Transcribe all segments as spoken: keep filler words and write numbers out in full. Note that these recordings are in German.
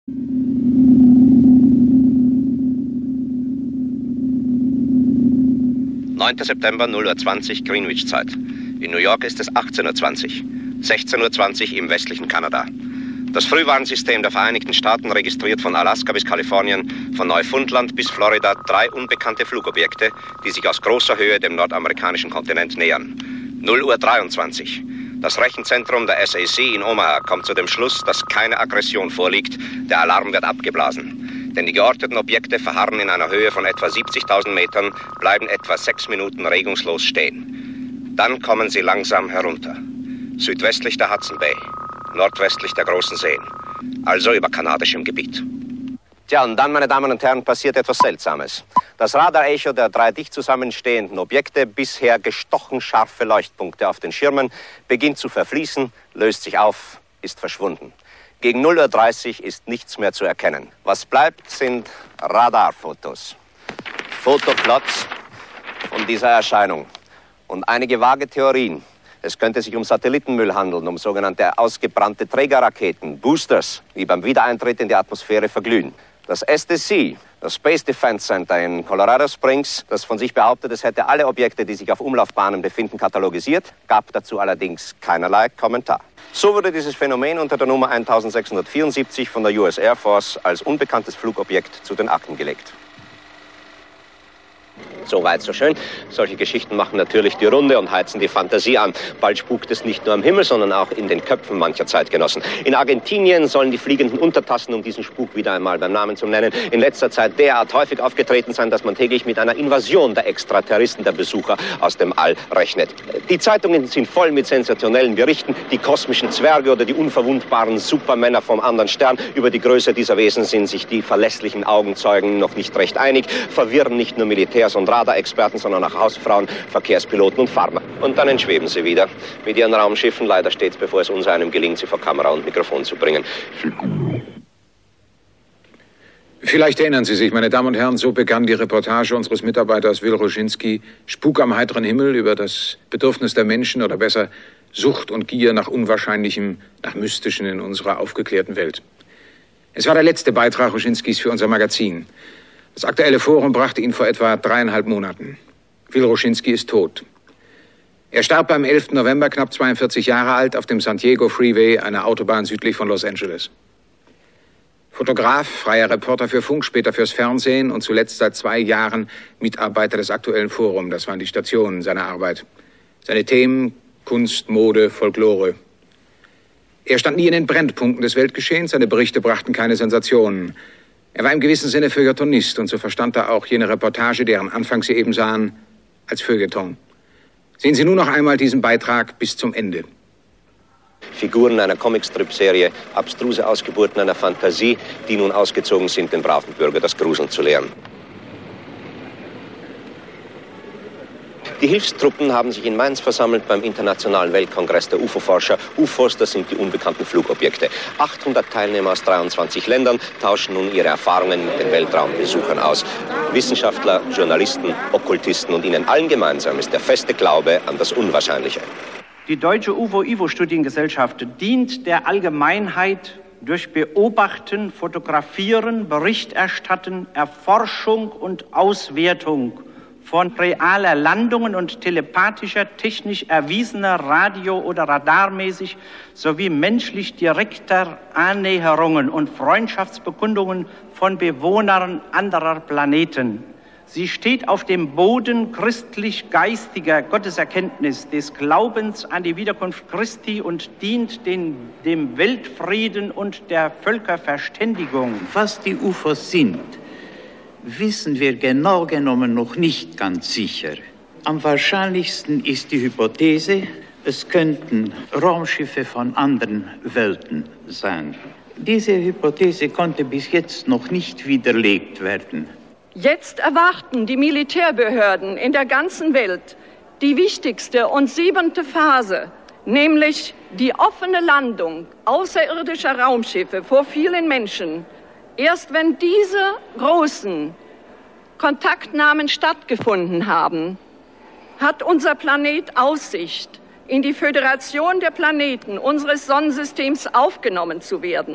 neunter September, null Uhr zwanzig Greenwich-Zeit. In New York ist es achtzehn Uhr zwanzig, sechzehn Uhr zwanzig im westlichen Kanada. Das Frühwarnsystem der Vereinigten Staaten registriert von Alaska bis Kalifornien, von Neufundland bis Florida drei unbekannte Flugobjekte, die sich aus großer Höhe dem nordamerikanischen Kontinent nähern. null Uhr dreiundzwanzig. Das Rechenzentrum der S A C in Omaha kommt zu dem Schluss, dass keine Aggression vorliegt. Der Alarm wird abgeblasen. Denn die georteten Objekte verharren in einer Höhe von etwa siebzigtausend Metern, bleiben etwa sechs Minuten regungslos stehen. Dann kommen sie langsam herunter. Südwestlich der Hudson Bay, nordwestlich der Großen Seen, also über kanadischem Gebiet. Tja, und dann, meine Damen und Herren, passiert etwas Seltsames. Das Radarecho der drei dicht zusammenstehenden Objekte, bisher gestochen scharfe Leuchtpunkte auf den Schirmen, beginnt zu verfließen, löst sich auf, ist verschwunden. Gegen null Uhr dreißig ist nichts mehr zu erkennen. Was bleibt, sind Radarfotos. Fotoplots von dieser Erscheinung. Und einige vage Theorien. Es könnte sich um Satellitenmüll handeln, um sogenannte ausgebrannte Trägerraketen, Boosters, die beim Wiedereintritt in die Atmosphäre verglühen. Das S D C, das Space Defense Center in Colorado Springs, das von sich behauptet, es hätte alle Objekte, die sich auf Umlaufbahnen befinden, katalogisiert, gab dazu allerdings keinerlei Kommentar. So wurde dieses Phänomen unter der Nummer eintausendsechshundertvierundsiebzig von der U S Air Force als unbekanntes Flugobjekt zu den Akten gelegt. So weit, so schön. Solche Geschichten machen natürlich die Runde und heizen die Fantasie an. Bald spukt es nicht nur am Himmel, sondern auch in den Köpfen mancher Zeitgenossen. In Argentinien sollen die fliegenden Untertassen, um diesen Spuk wieder einmal beim Namen zu nennen, in letzter Zeit derart häufig aufgetreten sein, dass man täglich mit einer Invasion der Extraterroristen, der Besucher aus dem All rechnet. Die Zeitungen sind voll mit sensationellen Berichten. Die kosmischen Zwerge oder die unverwundbaren Supermänner vom anderen Stern. Über die Größe dieser Wesen sind sich die verlässlichen Augenzeugen noch nicht recht einig, verwirren nicht nur Militärs und Radarexperten, sondern auch Hausfrauen, Verkehrspiloten und Farmer. Und dann entschweben sie wieder mit ihren Raumschiffen, leider stets bevor es uns einem gelingt, sie vor Kamera und Mikrofon zu bringen. Vielleicht erinnern Sie sich, meine Damen und Herren, so begann die Reportage unseres Mitarbeiters Will Roschinski, Spuk am heiteren Himmel, über das Bedürfnis der Menschen oder besser Sucht und Gier nach Unwahrscheinlichem, nach Mystischen in unserer aufgeklärten Welt. Es war der letzte Beitrag Roschinskis für unser Magazin. Das aktuelle Forum brachte ihn vor etwa dreieinhalb Monaten. Will Roschinski ist tot. Er starb am elften November, knapp zweiundvierzig Jahre alt, auf dem San Diego Freeway, einer Autobahn südlich von Los Angeles. Fotograf, freier Reporter für Funk, später fürs Fernsehen und zuletzt seit zwei Jahren Mitarbeiter des aktuellen Forum. Das waren die Stationen seiner Arbeit. Seine Themen: Kunst, Mode, Folklore. Er stand nie in den Brennpunkten des Weltgeschehens, seine Berichte brachten keine Sensationen. Er war im gewissen Sinne Feuilletonist und so verstand er auch jene Reportage, deren Anfang Sie eben sahen, als Feuilleton. Sehen Sie nun noch einmal diesen Beitrag bis zum Ende. Figuren einer Comicstrip-Serie, abstruse Ausgeburten einer Fantasie, die nun ausgezogen sind, den braven Bürger das Gruseln zu lehren. Die Hilfstruppen haben sich in Mainz versammelt beim Internationalen Weltkongress der U F O-Forscher. U F Os, das sind die unbekannten Flugobjekte. achthundert Teilnehmer aus dreiundzwanzig Ländern tauschen nun ihre Erfahrungen mit den Weltraumbesuchern aus. Wissenschaftler, Journalisten, Okkultisten, und ihnen allen gemeinsam ist der feste Glaube an das Unwahrscheinliche. Die Deutsche U F O-I V O-Studiengesellschaft dient der Allgemeinheit durch Beobachten, Fotografieren, Berichterstatten, Erforschung und Auswertung von realer Landungen und telepathischer, technisch erwiesener, radio- oder radarmäßig sowie menschlich direkter Annäherungen und Freundschaftsbekundungen von Bewohnern anderer Planeten. Sie steht auf dem Boden christlich-geistiger Gotteserkenntnis, des Glaubens an die Wiederkunft Christi und dient den, dem Weltfrieden und der Völkerverständigung. Was die U F Os sind, wissen wir genau genommen noch nicht ganz sicher. Am wahrscheinlichsten ist die Hypothese, es könnten Raumschiffe von anderen Welten sein. Diese Hypothese konnte bis jetzt noch nicht widerlegt werden. Jetzt erwarten die Militärbehörden in der ganzen Welt die wichtigste und siebente Phase, nämlich die offene Landung außerirdischer Raumschiffe vor vielen Menschen. Erst wenn diese großen Kontaktnahmen stattgefunden haben, hat unser Planet Aussicht, in die Föderation der Planeten unseres Sonnensystems aufgenommen zu werden.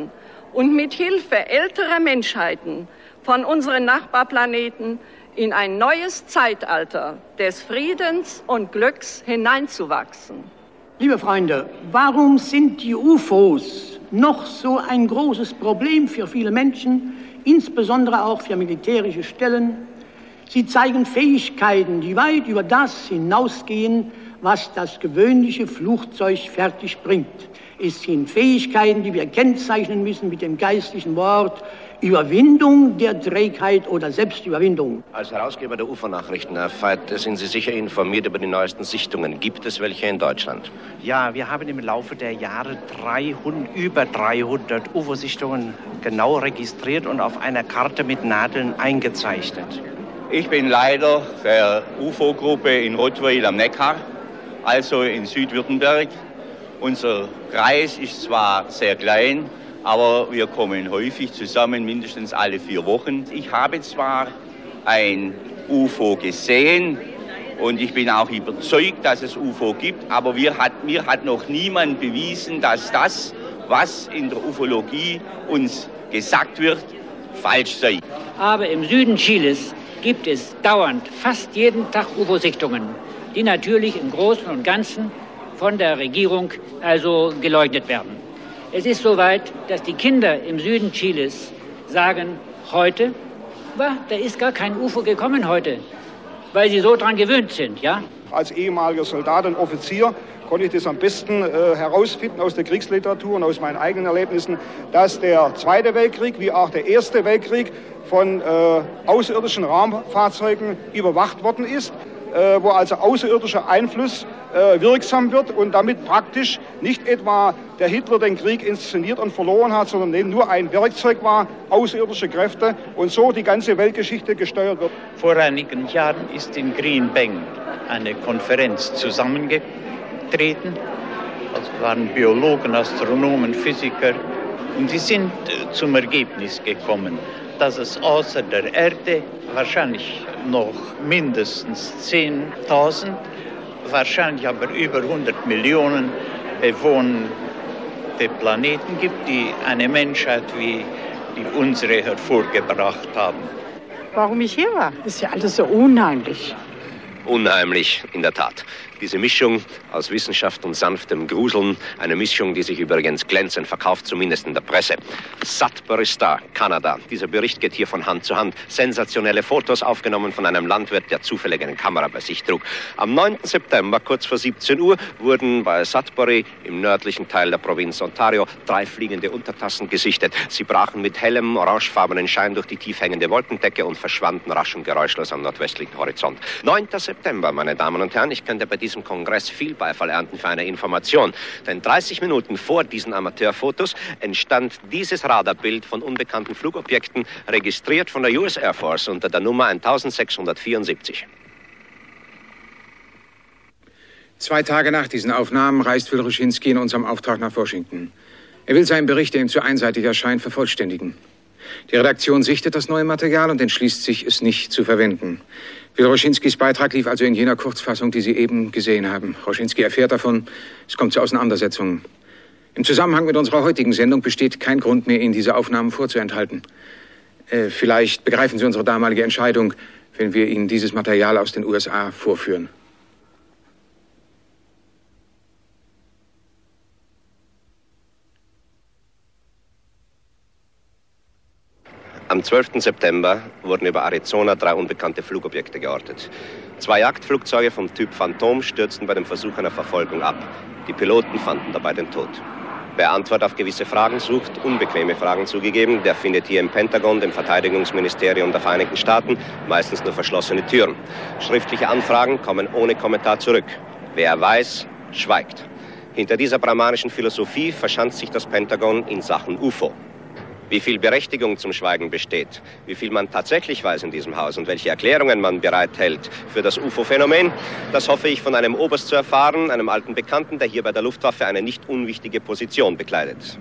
und mit Hilfe älterer Menschheiten von unseren Nachbarplaneten in ein neues Zeitalter des Friedens und Glücks hineinzuwachsen. Liebe Freunde, warum sind die U F Os noch so ein großes Problem für viele Menschen, insbesondere auch für militärische Stellen? Sie zeigen Fähigkeiten, die weit über das hinausgehen, was das gewöhnliche Flugzeug fertig bringt. Es sind Fähigkeiten, die wir kennzeichnen müssen mit dem geistlichen Wort Überwindung der Trägheit oder Selbstüberwindung. Als Herausgeber der U F O-Nachrichten, Herr Veit, sind Sie sicher informiert über die neuesten Sichtungen. Gibt es welche in Deutschland? Ja, wir haben im Laufe der Jahre dreihundert, über dreihundert U F O-Sichtungen genau registriert und auf einer Karte mit Nadeln eingezeichnet. Ich bin Leiter der U F O-Gruppe in Rottweil am Neckar, also in Südwürttemberg. Unser Kreis ist zwar sehr klein, aber wir kommen häufig zusammen, mindestens alle vier Wochen. Ich habe zwar ein U F O gesehen und ich bin auch überzeugt, dass es U F O gibt, aber mir hat, mir hat noch niemand bewiesen, dass das, was in der Ufologie uns gesagt wird, falsch sei. Aber im Süden Chiles gibt es dauernd, fast jeden Tag U F O-Sichtungen, die natürlich im Großen und Ganzen von der Regierung also geleugnet werden. Es ist soweit, dass die Kinder im Süden Chiles sagen, heute, bah, da ist gar kein U F O gekommen heute, weil sie so dran gewöhnt sind, ja? Als ehemaliger Soldat und Offizier konnte ich das am besten äh, herausfinden aus der Kriegsliteratur und aus meinen eigenen Erlebnissen, dass der Zweite Weltkrieg wie auch der Erste Weltkrieg von äh, außerirdischen Raumfahrzeugen überwacht worden ist, äh, wo also außerirdischer Einfluss äh, wirksam wird und damit praktisch nicht etwa der Hitler den Krieg inszeniert und verloren hat, sondern eben nur ein Werkzeug war, außerirdische Kräfte und so die ganze Weltgeschichte gesteuert wird. Vor einigen Jahren ist in Green Bank eine Konferenz zusammengetreten. Es waren Biologen, Astronomen, Physiker und die sind zum Ergebnis gekommen, dass es außer der Erde wahrscheinlich noch mindestens zehntausend, wahrscheinlich aber über hundert Millionen bewohnende Planeten gibt, die eine Menschheit wie die unsere hervorgebracht haben. Warum ich hier war, ist ja alles so unheimlich. Unheimlich, in der Tat. Diese Mischung aus Wissenschaft und sanftem Gruseln, eine Mischung, die sich übrigens glänzend verkauft, zumindest in der Presse. Sudbury Star, Kanada. Dieser Bericht geht hier von Hand zu Hand. Sensationelle Fotos aufgenommen von einem Landwirt, der zufällig eine Kamera bei sich trug. Am neunten September, kurz vor siebzehn Uhr, wurden bei Sudbury im nördlichen Teil der Provinz Ontario drei fliegende Untertassen gesichtet. Sie brachen mit hellem, orangefarbenen Schein durch die tief hängende Wolkendecke und verschwanden rasch und geräuschlos am nordwestlichen Horizont. neunten September, meine Damen und Herren, ich könnte bei diesem Kongress viel Beifall ernten für eine Information. Denn dreißig Minuten vor diesen Amateurfotos entstand dieses Radarbild von unbekannten Flugobjekten, registriert von der U S Air Force unter der Nummer eintausendsechshundertvierundsiebzig. Zwei Tage nach diesen Aufnahmen reist Wilruschinski in unserem Auftrag nach Washington. Er will seinen Bericht, der ihm zu einseitig erscheint, vervollständigen. Die Redaktion sichtet das neue Material und entschließt sich, es nicht zu verwenden. Wilruschinskis Beitrag lief also in jener Kurzfassung, die Sie eben gesehen haben. Roschinski erfährt davon, es kommt zu Auseinandersetzungen. Im Zusammenhang mit unserer heutigen Sendung besteht kein Grund mehr, Ihnen diese Aufnahmen vorzuenthalten. Äh, vielleicht begreifen Sie unsere damalige Entscheidung, wenn wir Ihnen dieses Material aus den U S A vorführen. Am zwölften September wurden über Arizona drei unbekannte Flugobjekte geortet. Zwei Jagdflugzeuge vom Typ Phantom stürzten bei dem Versuch einer Verfolgung ab. Die Piloten fanden dabei den Tod. Wer Antwort auf gewisse Fragen sucht, unbequeme Fragen zugegeben, der findet hier im Pentagon, dem Verteidigungsministerium der Vereinigten Staaten, meistens nur verschlossene Türen. Schriftliche Anfragen kommen ohne Kommentar zurück. Wer weiß, schweigt. Hinter dieser brahmanischen Philosophie verschanzt sich das Pentagon in Sachen U F O. Wie viel Berechtigung zum Schweigen besteht, wie viel man tatsächlich weiß in diesem Haus und welche Erklärungen man bereithält für das U F O-Phänomen, das hoffe ich von einem Oberst zu erfahren, einem alten Bekannten, der hier bei der Luftwaffe eine nicht unwichtige Position bekleidet.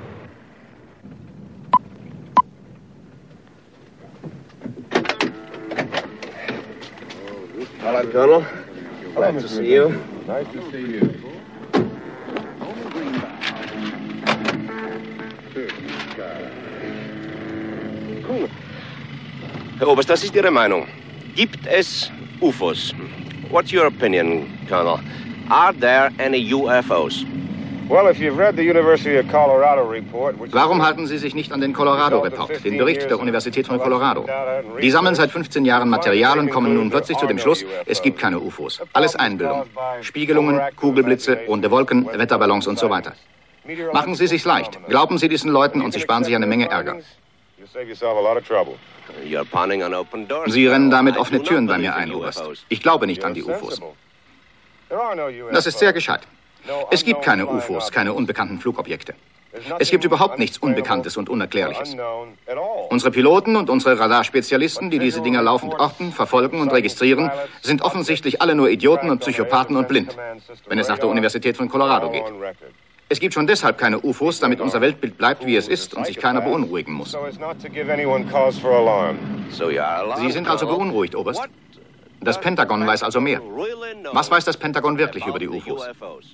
Hello, Colonel. Glad to see you. Nice to see you. Good God. Herr Oberst, was ist Ihre Meinung? Gibt es U F Os? What's your opinion, Colonel? Are there any U F Os? Warum halten Sie sich nicht an den Colorado-Report, den Bericht der Universität von Colorado? Die sammeln seit fünfzehn Jahren Material und kommen nun plötzlich zu dem Schluss, es gibt keine U F Os. Alles Einbildung. Spiegelungen, Kugelblitze, runde Wolken, Wetterballons und so weiter. Machen Sie sich's leicht. Glauben Sie diesen Leuten und Sie sparen sich eine Menge Ärger. Sie rennen damit offene Türen bei mir ein, Oberst. Ich glaube nicht an die U F Os. Das ist sehr gescheit. Es gibt keine U F Os, keine unbekannten Flugobjekte. Es gibt überhaupt nichts Unbekanntes und Unerklärliches. Unsere Piloten und unsere Radarspezialisten, die diese Dinger laufend orten, verfolgen und registrieren, sind offensichtlich alle nur Idioten und Psychopathen und blind, wenn es nach der Universität von Colorado geht. Es gibt schon deshalb keine U F Os, damit unser Weltbild bleibt, wie es ist und sich keiner beunruhigen muss. Sie sind also beunruhigt, Oberst? Das Pentagon weiß also mehr. Was weiß das Pentagon wirklich über die U F Os?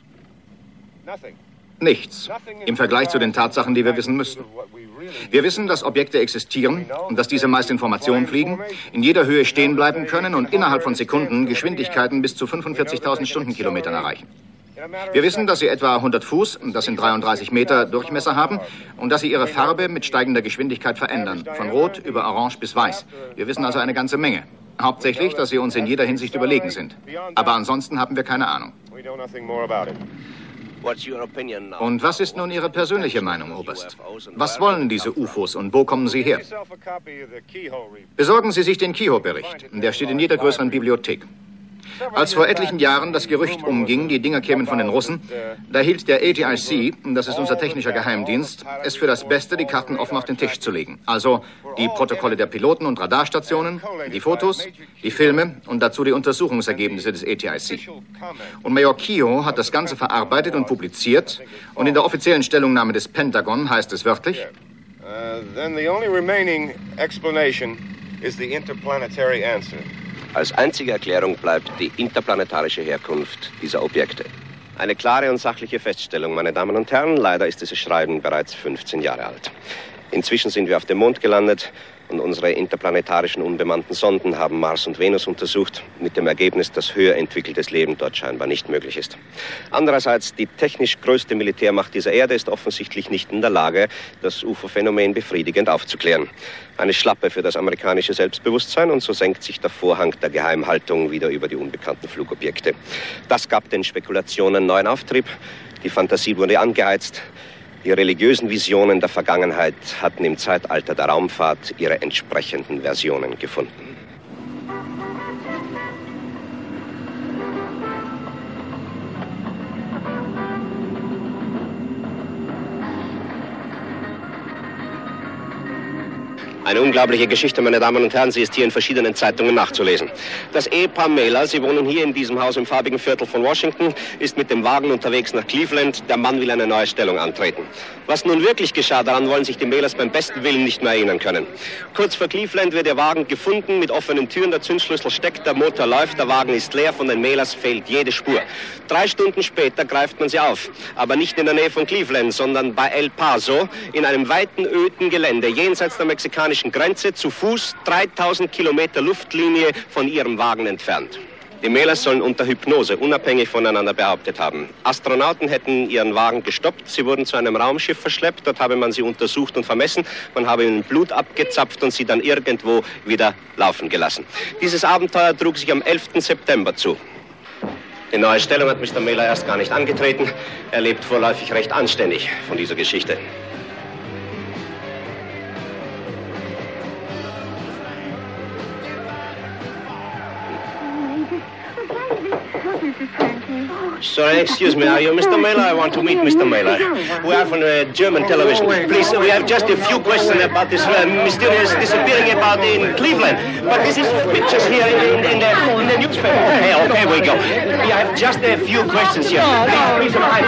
Nichts. Im Vergleich zu den Tatsachen, die wir wissen müssten. Wir wissen, dass Objekte existieren und dass diese meist in Formation fliegen, in jeder Höhe stehen bleiben können und innerhalb von Sekunden Geschwindigkeiten bis zu fünfundvierzigtausend Stundenkilometern erreichen. Wir wissen, dass sie etwa hundert Fuß, das sind dreiunddreißig Meter, Durchmesser haben und dass sie ihre Farbe mit steigender Geschwindigkeit verändern, von Rot über Orange bis Weiß. Wir wissen also eine ganze Menge. Hauptsächlich, dass sie uns in jeder Hinsicht überlegen sind. Aber ansonsten haben wir keine Ahnung. Und was ist nun Ihre persönliche Meinung, Oberst? Was wollen diese U F Os und wo kommen sie her? Besorgen Sie sich den Keyhoe-Bericht. Der steht in jeder größeren Bibliothek. Als vor etlichen Jahren das Gerücht umging, die Dinger kämen von den Russen, da hielt der A T I C, das ist unser technischer Geheimdienst, es für das Beste, die Karten offen auf den Tisch zu legen. Also die Protokolle der Piloten und Radarstationen, die Fotos, die Filme und dazu die Untersuchungsergebnisse des A T I C. Und Major Keyhoe hat das Ganze verarbeitet und publiziert und in der offiziellen Stellungnahme des Pentagon heißt es wörtlich, Uh, then the only remaining explanation is the interplanetary answer. Als einzige Erklärung bleibt die interplanetarische Herkunft dieser Objekte. Eine klare und sachliche Feststellung, meine Damen und Herren. Leider ist dieses Schreiben bereits fünfzehn Jahre alt. Inzwischen sind wir auf dem Mond gelandet und unsere interplanetarischen unbemannten Sonden haben Mars und Venus untersucht, mit dem Ergebnis, dass höher entwickeltes Leben dort scheinbar nicht möglich ist. Andererseits, die technisch größte Militärmacht dieser Erde ist offensichtlich nicht in der Lage, das U F O-Phänomen befriedigend aufzuklären. Eine Schlappe für das amerikanische Selbstbewusstsein und so senkt sich der Vorhang der Geheimhaltung wieder über die unbekannten Flugobjekte. Das gab den Spekulationen neuen Auftrieb, die Fantasie wurde angeheizt. Die religiösen Visionen der Vergangenheit hatten im Zeitalter der Raumfahrt ihre entsprechenden Versionen gefunden. Eine unglaubliche Geschichte, meine Damen und Herren. Sie ist hier in verschiedenen Zeitungen nachzulesen. Das Ehepaar Mailer, sie wohnen hier in diesem Haus im farbigen Viertel von Washington, ist mit dem Wagen unterwegs nach Cleveland. Der Mann will eine neue Stellung antreten. Was nun wirklich geschah, daran wollen sich die Mailers beim besten Willen nicht mehr erinnern können. Kurz vor Cleveland wird der Wagen gefunden, mit offenen Türen, der Zündschlüssel steckt, der Motor läuft, der Wagen ist leer, von den Mailers fehlt jede Spur. Drei Stunden später greift man sie auf, aber nicht in der Nähe von Cleveland, sondern bei El Paso, in einem weiten, öden Gelände, jenseits der mexikanischen Grenze, zu Fuß dreitausend Kilometer Luftlinie von ihrem Wagen entfernt. Die Mailers sollen unter Hypnose unabhängig voneinander behauptet haben. Astronauten hätten ihren Wagen gestoppt, sie wurden zu einem Raumschiff verschleppt, dort habe man sie untersucht und vermessen, man habe ihnen Blut abgezapft und sie dann irgendwo wieder laufen gelassen. Dieses Abenteuer trug sich am elften September zu. Die neue Stellung hat Mister Mailer erst gar nicht angetreten, er lebt vorläufig recht anständig von dieser Geschichte. Sorry, excuse me, are you Mister Mailer? I want to meet Mister Mailer. We are from uh, German television. Please, we have just a few questions about this uh, mysterious disappearing about in Cleveland. But this is pictures here in, in, in, the, in the newspaper. Hey, okay, we go. We have just a few questions here. Please, please, I,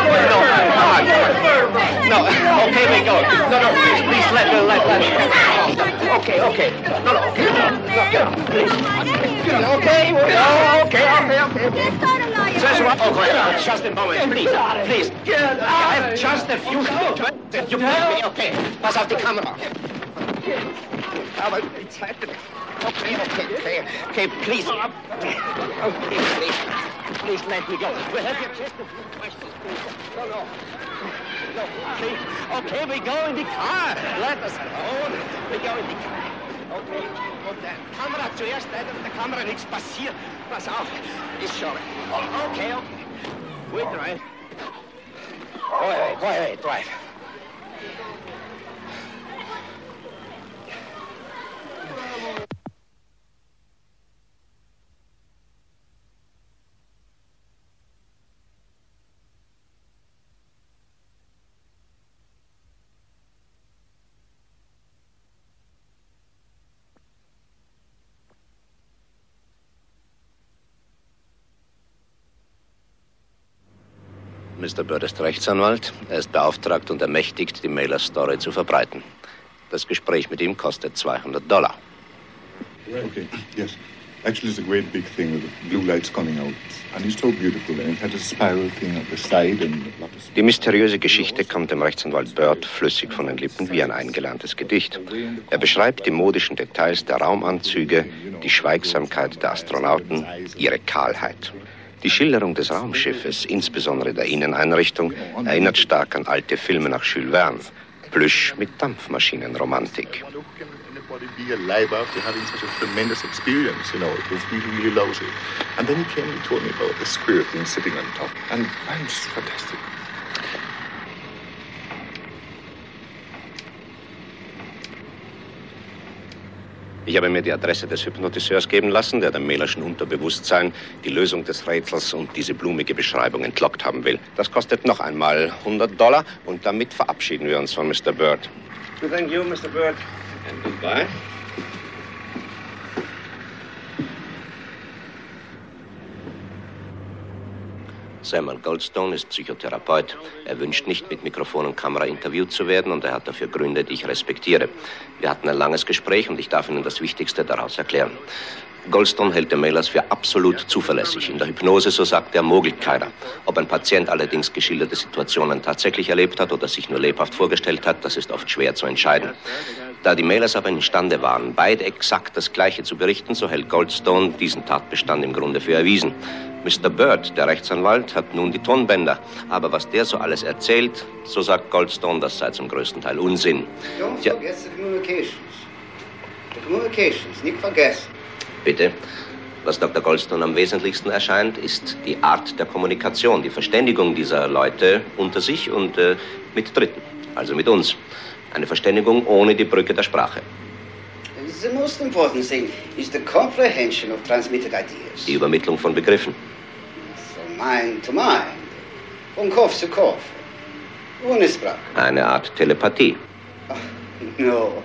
no, no, okay, we go. No, no, please, please let, uh, let, let. Okay, okay. No, no, okay, no, no, please. Okay, okay, okay, okay, okay. Just what? Okay, just a moment, please, please. I have just a few. Okay, pass auf die Kamera. Okay. Aber die Zeit... Okay, okay, okay, okay, please. Okay, please. Please let me go. We'll have your chest. No, no. No, okay. Okay, we go in the car. Let us alone. We go in the car. Okay. Und der Kamera zuerst, der Kamera nichts passiert. Pass auf. Ist schon. Okay, okay. We drive. Go ahead, go ahead, drive. Mister Bird ist Rechtsanwalt. Er ist beauftragt und ermächtigt, die Mailer-Story zu verbreiten. Das Gespräch mit ihm kostet zweihundert Dollar. Okay, yes. Actually, it's a great big thing with the blue lights coming out. And it's so beautiful. And it had a spiral thing at the side and a lot of... Die mysteriöse Geschichte kommt dem Rechtsanwalt Bird flüssig von den Lippen wie ein eingelerntes Gedicht. Er beschreibt die modischen Details der Raumanzüge, die Schweigsamkeit der Astronauten, ihre Kahlheit. Die Schilderung des Raumschiffes, insbesondere der Inneneinrichtung, erinnert stark an alte Filme nach Jules Verne. Plüsch mit Dampfmaschinenromantik. Be alive after having such a tremendous experience, you know, it was really, really lousy. And then he came and told me about the spirit thing sitting on top. And I'm just fantastic. Ich habe mir die Adresse des Hypnotiseurs geben lassen, der dem Mailerschen Unterbewusstsein die Lösung des Rätsels und diese blumige Beschreibung entlockt haben will. Das kostet noch einmal hundert Dollar und damit verabschieden wir uns von Mister Bird. Thank you, Mister Bird. And goodbye. Samuel Goldstone ist Psychotherapeut. Er wünscht nicht, mit Mikrofon und Kamera interviewt zu werden und er hat dafür Gründe, die ich respektiere. Wir hatten ein langes Gespräch und ich darf Ihnen das Wichtigste daraus erklären. Goldstone hält den Mailers für absolut zuverlässig. In der Hypnose, so sagt er, mogelt keiner. Ob ein Patient allerdings geschilderte Situationen tatsächlich erlebt hat oder sich nur lebhaft vorgestellt hat, das ist oft schwer zu entscheiden. Da die Mailers aber imstande waren, beide exakt das Gleiche zu berichten, so hält Goldstone diesen Tatbestand im Grunde für erwiesen. Mister Bird, der Rechtsanwalt, hat nun die Tonbänder. Aber was der so alles erzählt, so sagt Goldstone, das sei zum größten Teil Unsinn. Don't forget the communications. The communications, nicht vergessen. Bitte. Was Doktor Goldstone am wesentlichsten erscheint, ist die Art der Kommunikation, die Verständigung dieser Leute unter sich und äh, mit Dritten, also mit uns. Eine Verständigung ohne die Brücke der Sprache. The most important thing is the comprehension of transmitted ideas. Die Übermittlung von Begriffen. From mind to mind. Von Kopf zu Kopf. Ohne Sprache. Eine Art Telepathie. Oh, no.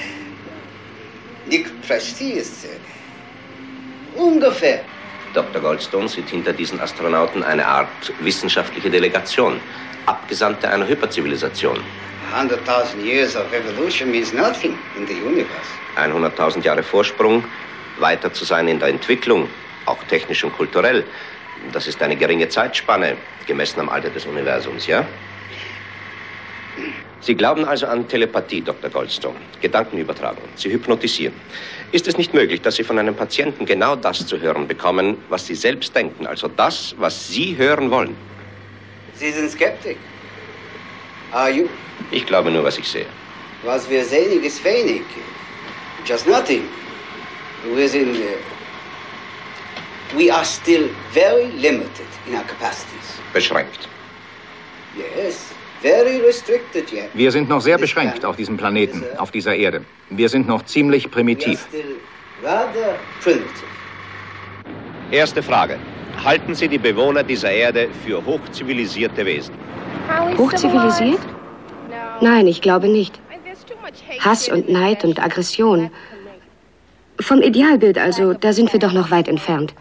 Nicht präzise. Ungefähr. Doktor Goldstone sieht hinter diesen Astronauten eine Art wissenschaftliche Delegation. Abgesandte einer Hyperzivilisation. hunderttausend years of evolution means nothing in the universe. hunderttausend Jahre Vorsprung, weiter zu sein in der Entwicklung, auch technisch und kulturell. Das ist eine geringe Zeitspanne, gemessen am Alter des Universums, ja? Sie glauben also an Telepathie, Doktor Goldstone, Gedankenübertragung. Sie hypnotisieren. Ist es nicht möglich, dass Sie von einem Patienten genau das zu hören bekommen, was Sie selbst denken, also das, was Sie hören wollen? Sie sind Skeptik. Are you? Ich glaube nur, was ich sehe. Was wir sehen, ist wenig. Just nothing. Wir sind... Uh, we are still very limited in our capacities. Beschränkt. Yes, very restricted yet. Wir sind noch sehr beschränkt auf diesem Planeten, auf dieser Erde. Wir sind noch ziemlich primitiv. We are still rather primitive. Erste Frage. Halten Sie die Bewohner dieser Erde für hochzivilisierte Wesen? Hochzivilisiert? Nein, ich glaube nicht. Hass und Neid und Aggression. Vom Idealbild also, da sind wir doch noch weit entfernt.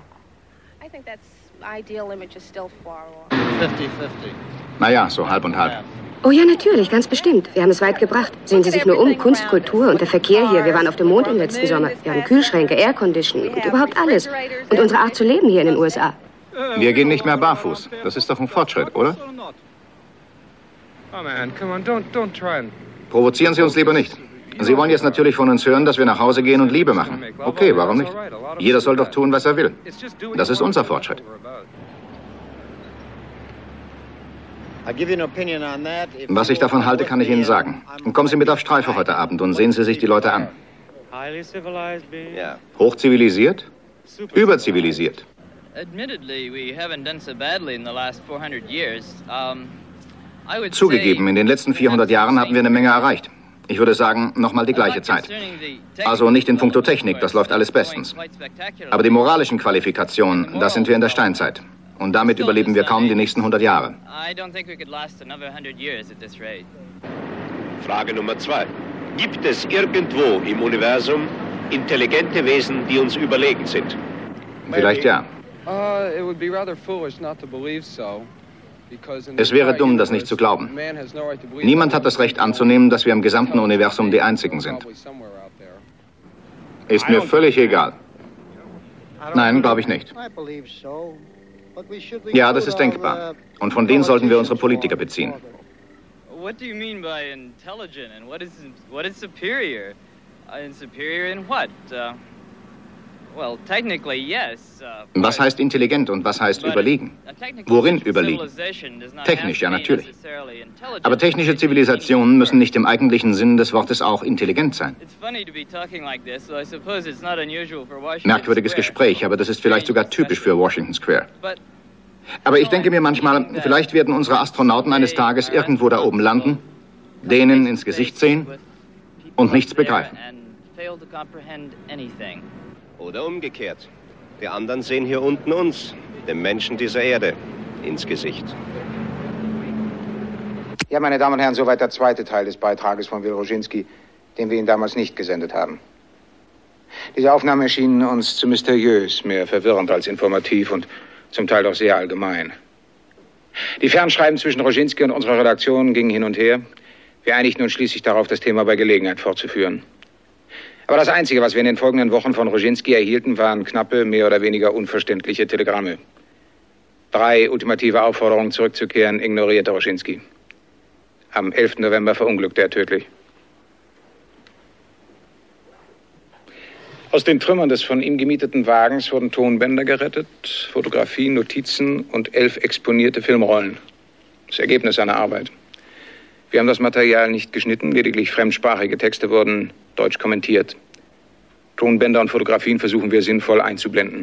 Naja, so halb und halb. Oh ja, natürlich, ganz bestimmt. Wir haben es weit gebracht. Sehen Sie sich nur um, Kunst, Kultur und der Verkehr hier. Wir waren auf dem Mond im letzten Sommer. Wir haben Kühlschränke, Aircondition und überhaupt alles. Und unsere Art zu leben hier in den U S A. Wir gehen nicht mehr barfuß. Das ist doch ein Fortschritt, oder? Oh man, come on, don't, don't try and... Provozieren Sie uns lieber nicht. Sie wollen jetzt natürlich von uns hören, dass wir nach Hause gehen und Liebe machen. Okay, warum nicht? Jeder soll doch tun, was er will. Das ist unser Fortschritt. Was ich davon halte, kann ich Ihnen sagen. Kommen Sie mit auf Streife heute Abend und sehen Sie sich die Leute an. Hochzivilisiert? Überzivilisiert. Zugegeben, in den letzten vierhundert Jahren haben wir eine Menge erreicht. Ich würde sagen, nochmal die gleiche Zeit. Also nicht in puncto Technik, das läuft alles bestens. Aber die moralischen Qualifikationen, das sind wir in der Steinzeit. Und damit überleben wir kaum die nächsten hundert Jahre. Frage Nummer zwei. Gibt es irgendwo im Universum intelligente Wesen, die uns überlegen sind? Vielleicht ja. Es wäre dumm, das nicht zu glauben. Niemand hat das Recht anzunehmen, dass wir im gesamten Universum die Einzigen sind. Ist mir völlig egal. Nein, glaube ich nicht. Ja, das ist denkbar. Und von denen sollten wir unsere Politiker beziehen. What do you mean by intelligent and what is what is superior? Uh, superior in what? Uh, well, technically yes. Uh, was heißt intelligent und was heißt überlegen? Worin überlegen? Technisch, ja natürlich. Aber technische Zivilisationen müssen nicht im eigentlichen Sinn des Wortes auch intelligent sein. Merkwürdiges Gespräch, aber das ist vielleicht sogar typisch für Washington Square. Aber ich denke mir manchmal, vielleicht werden unsere Astronauten eines Tages irgendwo da oben landen, denen ins Gesicht sehen und nichts begreifen. Oder umgekehrt. Die anderen sehen hier unten uns, den Menschen dieser Erde, ins Gesicht. Ja, meine Damen und Herren, soweit der zweite Teil des Beitrages von Will Roginski, den wir Ihnen damals nicht gesendet haben. Diese Aufnahmen erschienen uns zu mysteriös, mehr verwirrend als informativ und zum Teil doch sehr allgemein. Die Fernschreiben zwischen Roginski und unserer Redaktion gingen hin und her. Wir einigten uns schließlich darauf, das Thema bei Gelegenheit fortzuführen. Aber das Einzige, was wir in den folgenden Wochen von Roginski erhielten, waren knappe, mehr oder weniger unverständliche Telegramme. Drei ultimative Aufforderungen zurückzukehren ignorierte Roginski. Am elften November verunglückte er tödlich. Aus den Trümmern des von ihm gemieteten Wagens wurden Tonbänder gerettet, Fotografien, Notizen und elf exponierte Filmrollen. Das Ergebnis seiner Arbeit. Wir haben das Material nicht geschnitten, lediglich fremdsprachige Texte wurden deutsch kommentiert. Tonbänder und Fotografien versuchen wir sinnvoll einzublenden.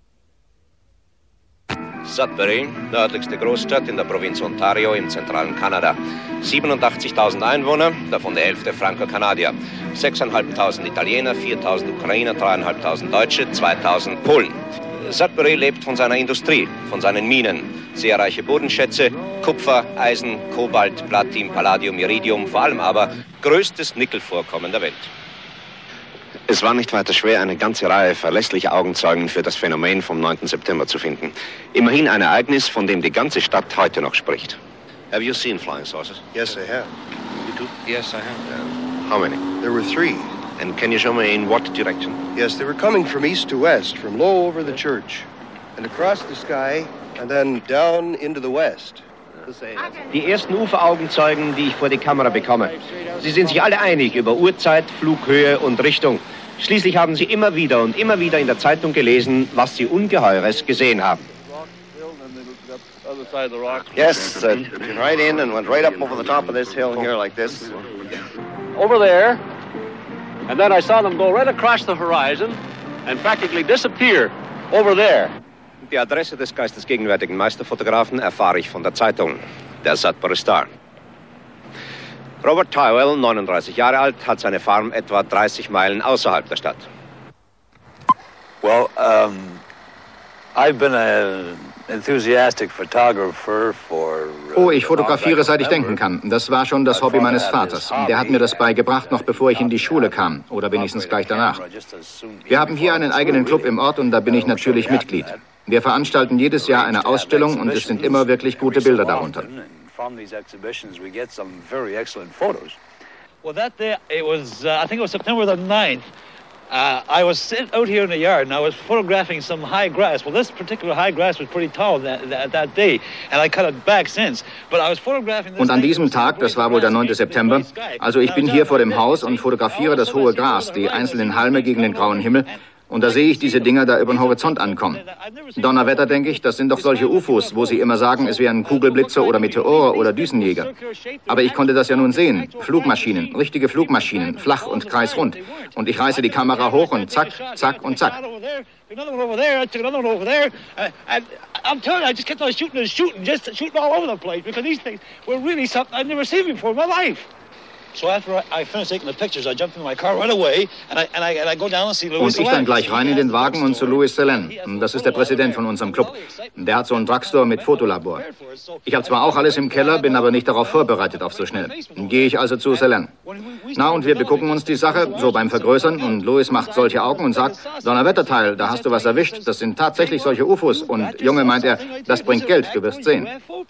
Sudbury, nördlichste Großstadt in der Provinz Ontario im zentralen Kanada. siebenundachtzigtausend Einwohner, davon die Hälfte Franco-Kanadier. sechstausendfünfhundert Italiener, viertausend Ukrainer, dreitausendfünfhundert Deutsche, zweitausend Polen. Sudbury lebt von seiner Industrie, von seinen Minen. Sehr reiche Bodenschätze, Kupfer, Eisen, Kobalt, Platin, Palladium, Iridium, vor allem aber größtes Nickelvorkommen der Welt. Es war nicht weiter schwer, eine ganze Reihe verlässlicher Augenzeugen für das Phänomen vom neunten September zu finden. Immerhin ein Ereignis, von dem die ganze Stadt heute noch spricht. Have you seen flying saucers? Yes, I have. You too? Yes, I have. Uh, how many? There were three. And can you show me in what direction? Yes, they were coming from east to west, from low over the church, and across the sky, and then down into the west. Die ersten Uferaugenzeugen, die ich vor die Kamera bekomme. Sie sind sich alle einig über Uhrzeit, Flughöhe und Richtung. Schließlich haben sie immer wieder und immer wieder in der Zeitung gelesen, was sie Ungeheures gesehen haben. Yes, uh, right in and went right up over the top of this hill here like this. Over there, and then I saw them go right across the horizon and practically disappear over there. Die Adresse des geistesgegenwärtigen Meisterfotografen erfahre ich von der Zeitung, der Sudbury Star. Robert Tyrwell, neununddreißig Jahre alt, hat seine Farm etwa dreißig Meilen außerhalb der Stadt. Well, um, I've been an enthusiastic photographer for... Oh, ich fotografiere, seit ich denken kann. Das war schon das Hobby meines Vaters. Der hat mir das beigebracht, noch bevor ich in die Schule kam. Oder wenigstens gleich danach. Wir haben hier einen eigenen Club im Ort und da bin ich natürlich Mitglied. Wir veranstalten jedes Jahr eine Ausstellung und es sind immer wirklich gute Bilder darunter. Well, that day, it was, uh, I think it was September the ninth. Uh, I was out here in the yard and I was photographing some high grass. Well, this particular high grass was pretty tall that, that, that day, and I cut it back since. But I was photographing this. Und an diesem Tag, das war wohl der neunte September, also ich bin hier vor dem Haus und fotografiere das hohe Gras, die einzelnen Halme gegen den grauen Himmel. Und da sehe ich diese Dinger da über den Horizont ankommen. Donnerwetter, denke ich, das sind doch solche U F Os, wo sie immer sagen, es wären Kugelblitze oder Meteore oder Düsenjäger. Aber ich konnte das ja nun sehen. Flugmaschinen, richtige Flugmaschinen, flach und kreisrund. Und ich reiße die Kamera hoch und zack, zack und zack. I'm telling you, I just kept on shooting and shooting, just shooting all over the place, because these things were really something I'd never seen before in my life. So after I finished taking the pictures, I jumped in my car right away, and I, and I, and I go down and see Louis. Und ich dann gleich rein in den Wagen und zu Louis Selen. Das ist der Präsident von unserem Club. Der hat so einen Drugstore mit Fotolabor. Ich habe zwar auch alles im Keller, bin aber nicht darauf vorbereitet auf so schnell. Dann gehe ich also zu Selen. Na, und wir begucken uns die Sache, so beim Vergrößern, und Louis macht solche Augen und sagt, Donnerwetterteil, da hast du was erwischt, das sind tatsächlich solche U F Os. Und Junge, meint er, das bringt Geld, du wirst sehen.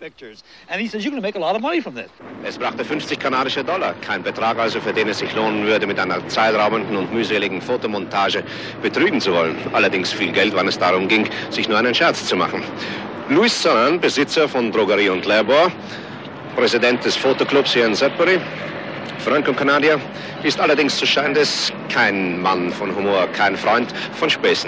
Es brachte fünfzig kanadische Dollar. Kein Betrag also, für den es sich lohnen würde, mit einer zeitraubenden und mühseligen Fotomontage betrügen zu wollen. Allerdings viel Geld, wann es darum ging, sich nur einen Scherz zu machen. Louis Selen, Besitzer von Drogerie und Labor, Präsident des Fotoclubs hier in Sudbury, Franco-Kanadier, ist allerdings zu Schein des kein Mann von Humor, kein Freund von Späßen.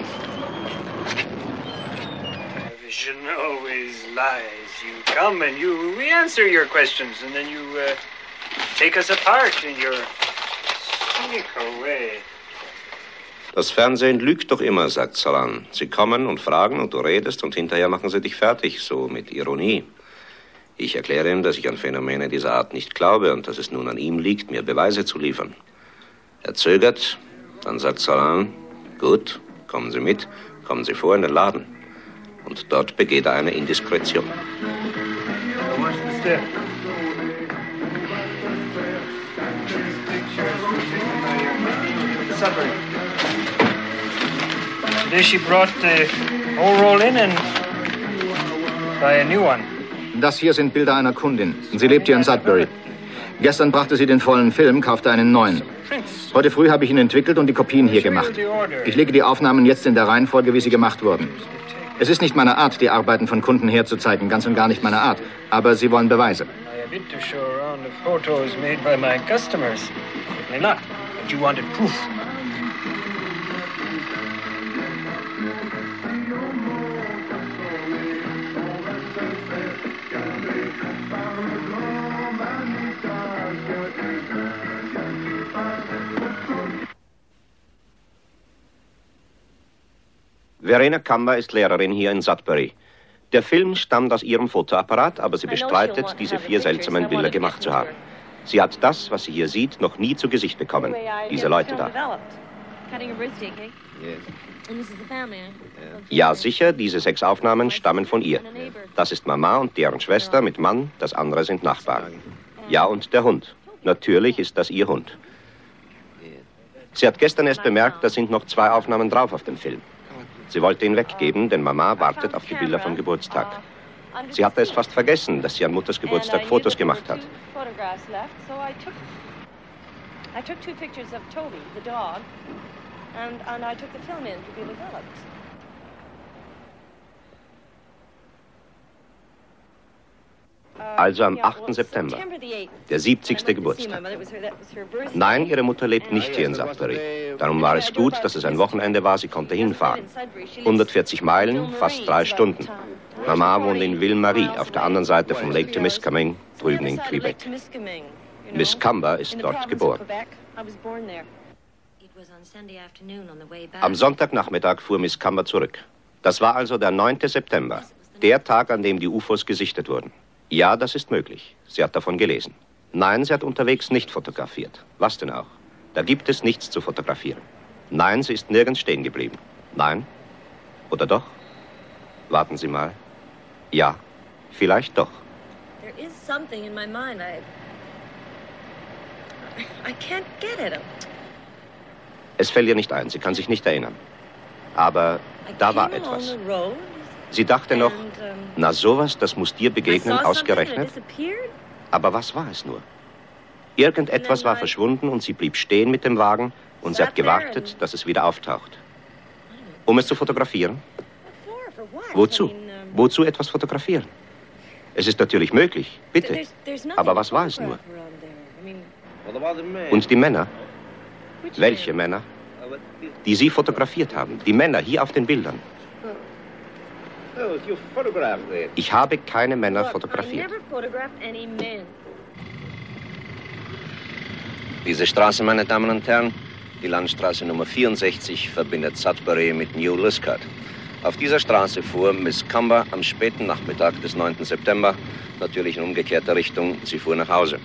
Television always lies. You come and you we answer your questions, and then you uh, take us apart in your cynical way. Das Fernsehen lügt doch immer, sagt Salan. Sie kommen und fragen und du redest und hinterher machen sie dich fertig, so mit Ironie. Ich erkläre ihm, dass ich an Phänomene dieser Art nicht glaube und dass es nun an ihm liegt, mir Beweise zu liefern. Er zögert, dann sagt Salan, gut, kommen Sie mit, kommen Sie vor in den Laden. Und dort begeht er eine Indiskretion. Today she brought the whole roll in and buy a new one. Das hier sind Bilder einer Kundin. Sie lebt hier in Sudbury. Gestern brachte sie den vollen Film, kaufte einen neuen. Heute früh habe ich ihn entwickelt und die Kopien hier gemacht. Ich lege die Aufnahmen jetzt in der Reihenfolge, wie sie gemacht wurden. Es ist nicht meine Art, die Arbeiten von Kunden herzuzeigen, ganz und gar nicht meine Art. Aber sie wollen Beweise. Verena Kamba ist Lehrerin hier in Sudbury. Der Film stammt aus ihrem Fotoapparat, aber sie bestreitet, diese vier seltsamen Bilder gemacht zu haben. Sie hat das, was sie hier sieht, noch nie zu Gesicht bekommen. Diese Leute da. Ja, sicher, diese sechs Aufnahmen stammen von ihr. Das ist Mama und deren Schwester mit Mann, das andere sind Nachbarn. Ja, und der Hund. Natürlich ist das ihr Hund. Sie hat gestern erst bemerkt, da sind noch zwei Aufnahmen drauf auf dem Film. Sie wollte ihn weggeben, denn Mama wartet auf die Bilder vom Geburtstag. Sie hatte es fast vergessen, dass sie an Mutters Geburtstag Fotos gemacht hat. Also am achten September, der siebzigste Geburtstag. Nein, ihre Mutter lebt nicht hier in Sudbury. Darum war es gut, dass es ein Wochenende war, sie konnte hinfahren. hundertvierzig Meilen, fast drei Stunden. Mama wohnt in Ville-Marie, auf der anderen Seite vom Lake Temiskaming, drüben in Quebec. Miss Kamba ist dort geboren. Am Sonntagnachmittag fuhr Miss Kamba zurück. Das war also der neunte September, der Tag, an dem die U F Os gesichtet wurden. Ja, das ist möglich. Sie hat davon gelesen. Nein, sie hat unterwegs nicht fotografiert. Was denn auch? Da gibt es nichts zu fotografieren. Nein, sie ist nirgends stehen geblieben. Nein? Oder doch? Warten Sie mal. Ja, vielleicht doch. There is something in my mind. I, I can't get it. Es fällt ihr nicht ein, sie kann sich nicht erinnern. Aber da war etwas. Sie dachte noch, na sowas, das muss dir begegnen, ausgerechnet. Aber was war es nur? Irgendetwas war verschwunden und sie blieb stehen mit dem Wagen und sie hat gewartet, dass es wieder auftaucht. Um es zu fotografieren? Wozu? Wozu etwas fotografieren? Es ist natürlich möglich, bitte. Aber was war es nur? Und die Männer? Welche Männer? Die Sie fotografiert haben. Die Männer hier auf den Bildern. Ich habe keine Männer fotografiert. Diese Straße, meine Damen und Herren, die Landstraße Nummer vierundsechzig, verbindet Sudbury mit New Liskeard. Auf dieser Straße fuhr Miss Comber am späten Nachmittag des neunten September, natürlich in umgekehrter Richtung, sie fuhr nach Hause.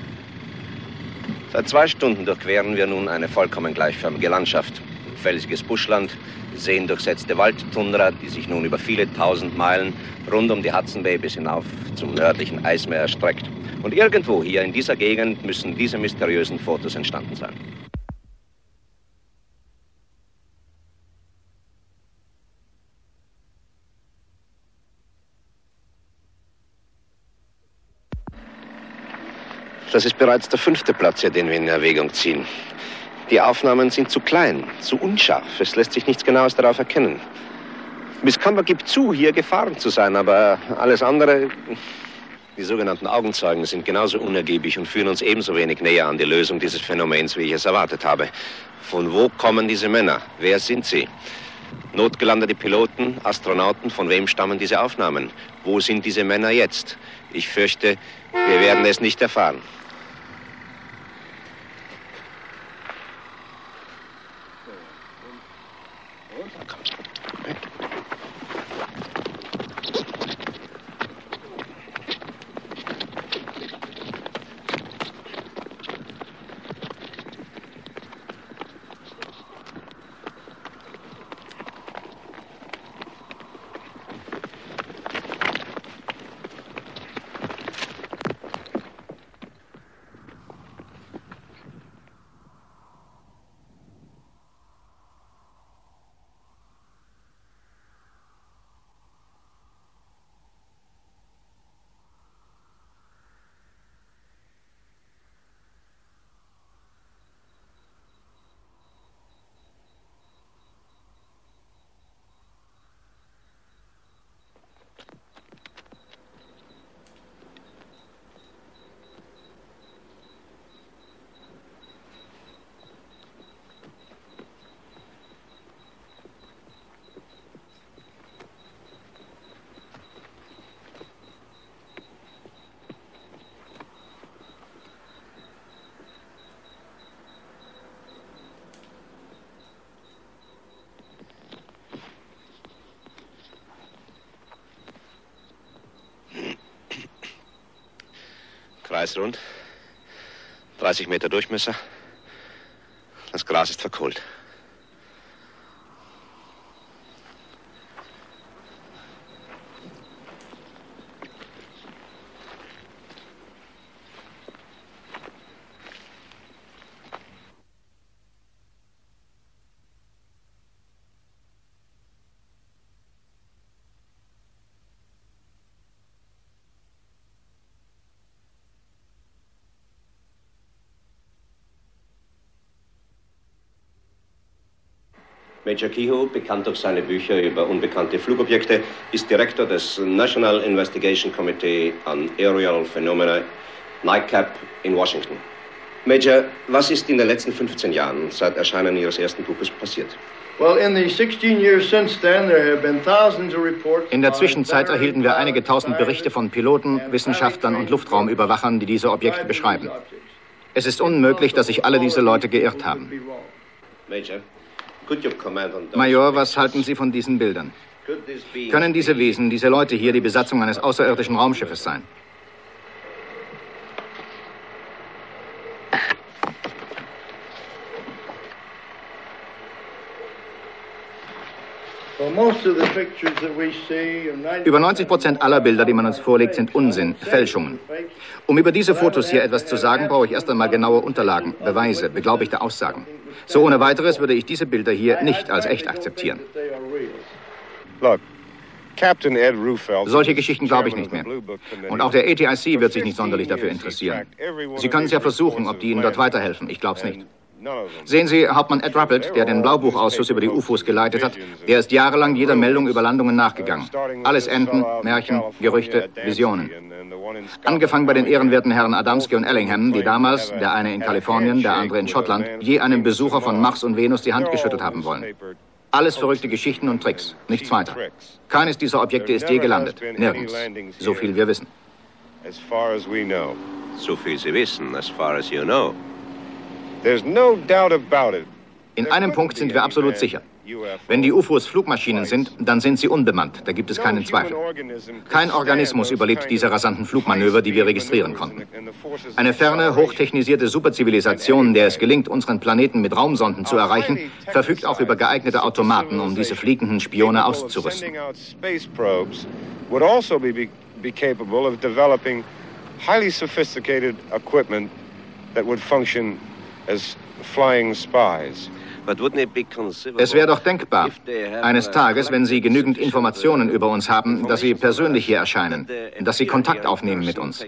Seit zwei Stunden durchqueren wir nun eine vollkommen gleichförmige Landschaft. Felsiges Buschland, seendurchsetzte Waldtundra, die sich nun über viele tausend Meilen rund um die Hudson Bay bis hinauf zum nördlichen Eismeer erstreckt. Und irgendwo hier in dieser Gegend müssen diese mysteriösen Fotos entstanden sein. Das ist bereits der fünfte Platz, hier, den wir in Erwägung ziehen. Die Aufnahmen sind zu klein, zu unscharf. Es lässt sich nichts Genaues darauf erkennen. Miss Comber gibt zu, hier gefahren zu sein, aber alles andere, die sogenannten Augenzeugen, sind genauso unergiebig und führen uns ebenso wenig näher an die Lösung dieses Phänomens, wie ich es erwartet habe. Von wo kommen diese Männer? Wer sind sie? Notgelandete Piloten, Astronauten, von wem stammen diese Aufnahmen? Wo sind diese Männer jetzt? Ich fürchte, wir werden es nicht erfahren. Kreisrund, dreißig Meter Durchmesser. Das Gras ist verkohlt. Major Kehoe, bekannt durch seine Bücher über unbekannte Flugobjekte, ist Direktor des National Investigation Committee on Aerial Phenomena, NICAP, in Washington. Major, was ist in den letzten fünfzehn Jahren seit Erscheinen Ihres ersten Buches passiert? In der Zwischenzeit erhielten wir einige tausend Berichte von Piloten, Wissenschaftlern und Luftraumüberwachern, die diese Objekte beschreiben. Es ist unmöglich, dass sich alle diese Leute geirrt haben. Major, Major, was halten Sie von diesen Bildern? Können diese Wesen, diese Leute hier, die Besatzung eines außerirdischen Raumschiffes sein? Über neunzig Prozent aller Bilder, die man uns vorlegt, sind Unsinn, Fälschungen. Um über diese Fotos hier etwas zu sagen, brauche ich erst einmal genaue Unterlagen, Beweise, beglaubigte Aussagen. So ohne weiteres würde ich diese Bilder hier nicht als echt akzeptieren. Look, Solche Geschichten glaube ich nicht mehr. Und auch der A T I C wird sich nicht sonderlich dafür interessieren. Sie können es ja versuchen, ob die Ihnen dort weiterhelfen. Ich glaube es nicht. Sehen Sie, Hauptmann Ed Ruppelt, der den Blaubuchausschuss über die U F Os geleitet hat, der ist jahrelang jeder Meldung über Landungen nachgegangen. Alles Enten, Märchen, Gerüchte, Visionen. Angefangen bei den ehrenwerten Herren Adamski und Ellingham, die damals, der eine in Kalifornien, der andere in Schottland, je einem Besucher von Mars und Venus die Hand geschüttelt haben wollen. Alles verrückte Geschichten und Tricks, nichts weiter. Keines dieser Objekte ist je gelandet, nirgends, so viel wir wissen. So viel Sie wissen, as far as you know. In einem Punkt sind wir absolut sicher. Wenn die U F Os Flugmaschinen sind, dann sind sie unbemannt, da gibt es keinen Zweifel. Kein Organismus überlebt diese rasanten Flugmanöver, die wir registrieren konnten. Eine ferne, hochtechnisierte Superzivilisation, der es gelingt, unseren Planeten mit Raumsonden zu erreichen, verfügt auch über geeignete Automaten, um diese fliegenden Spione auszurüsten. Es wäre doch denkbar, eines Tages, wenn Sie genügend Informationen über uns haben, dass Sie persönlich hier erscheinen, dass Sie Kontakt aufnehmen mit uns.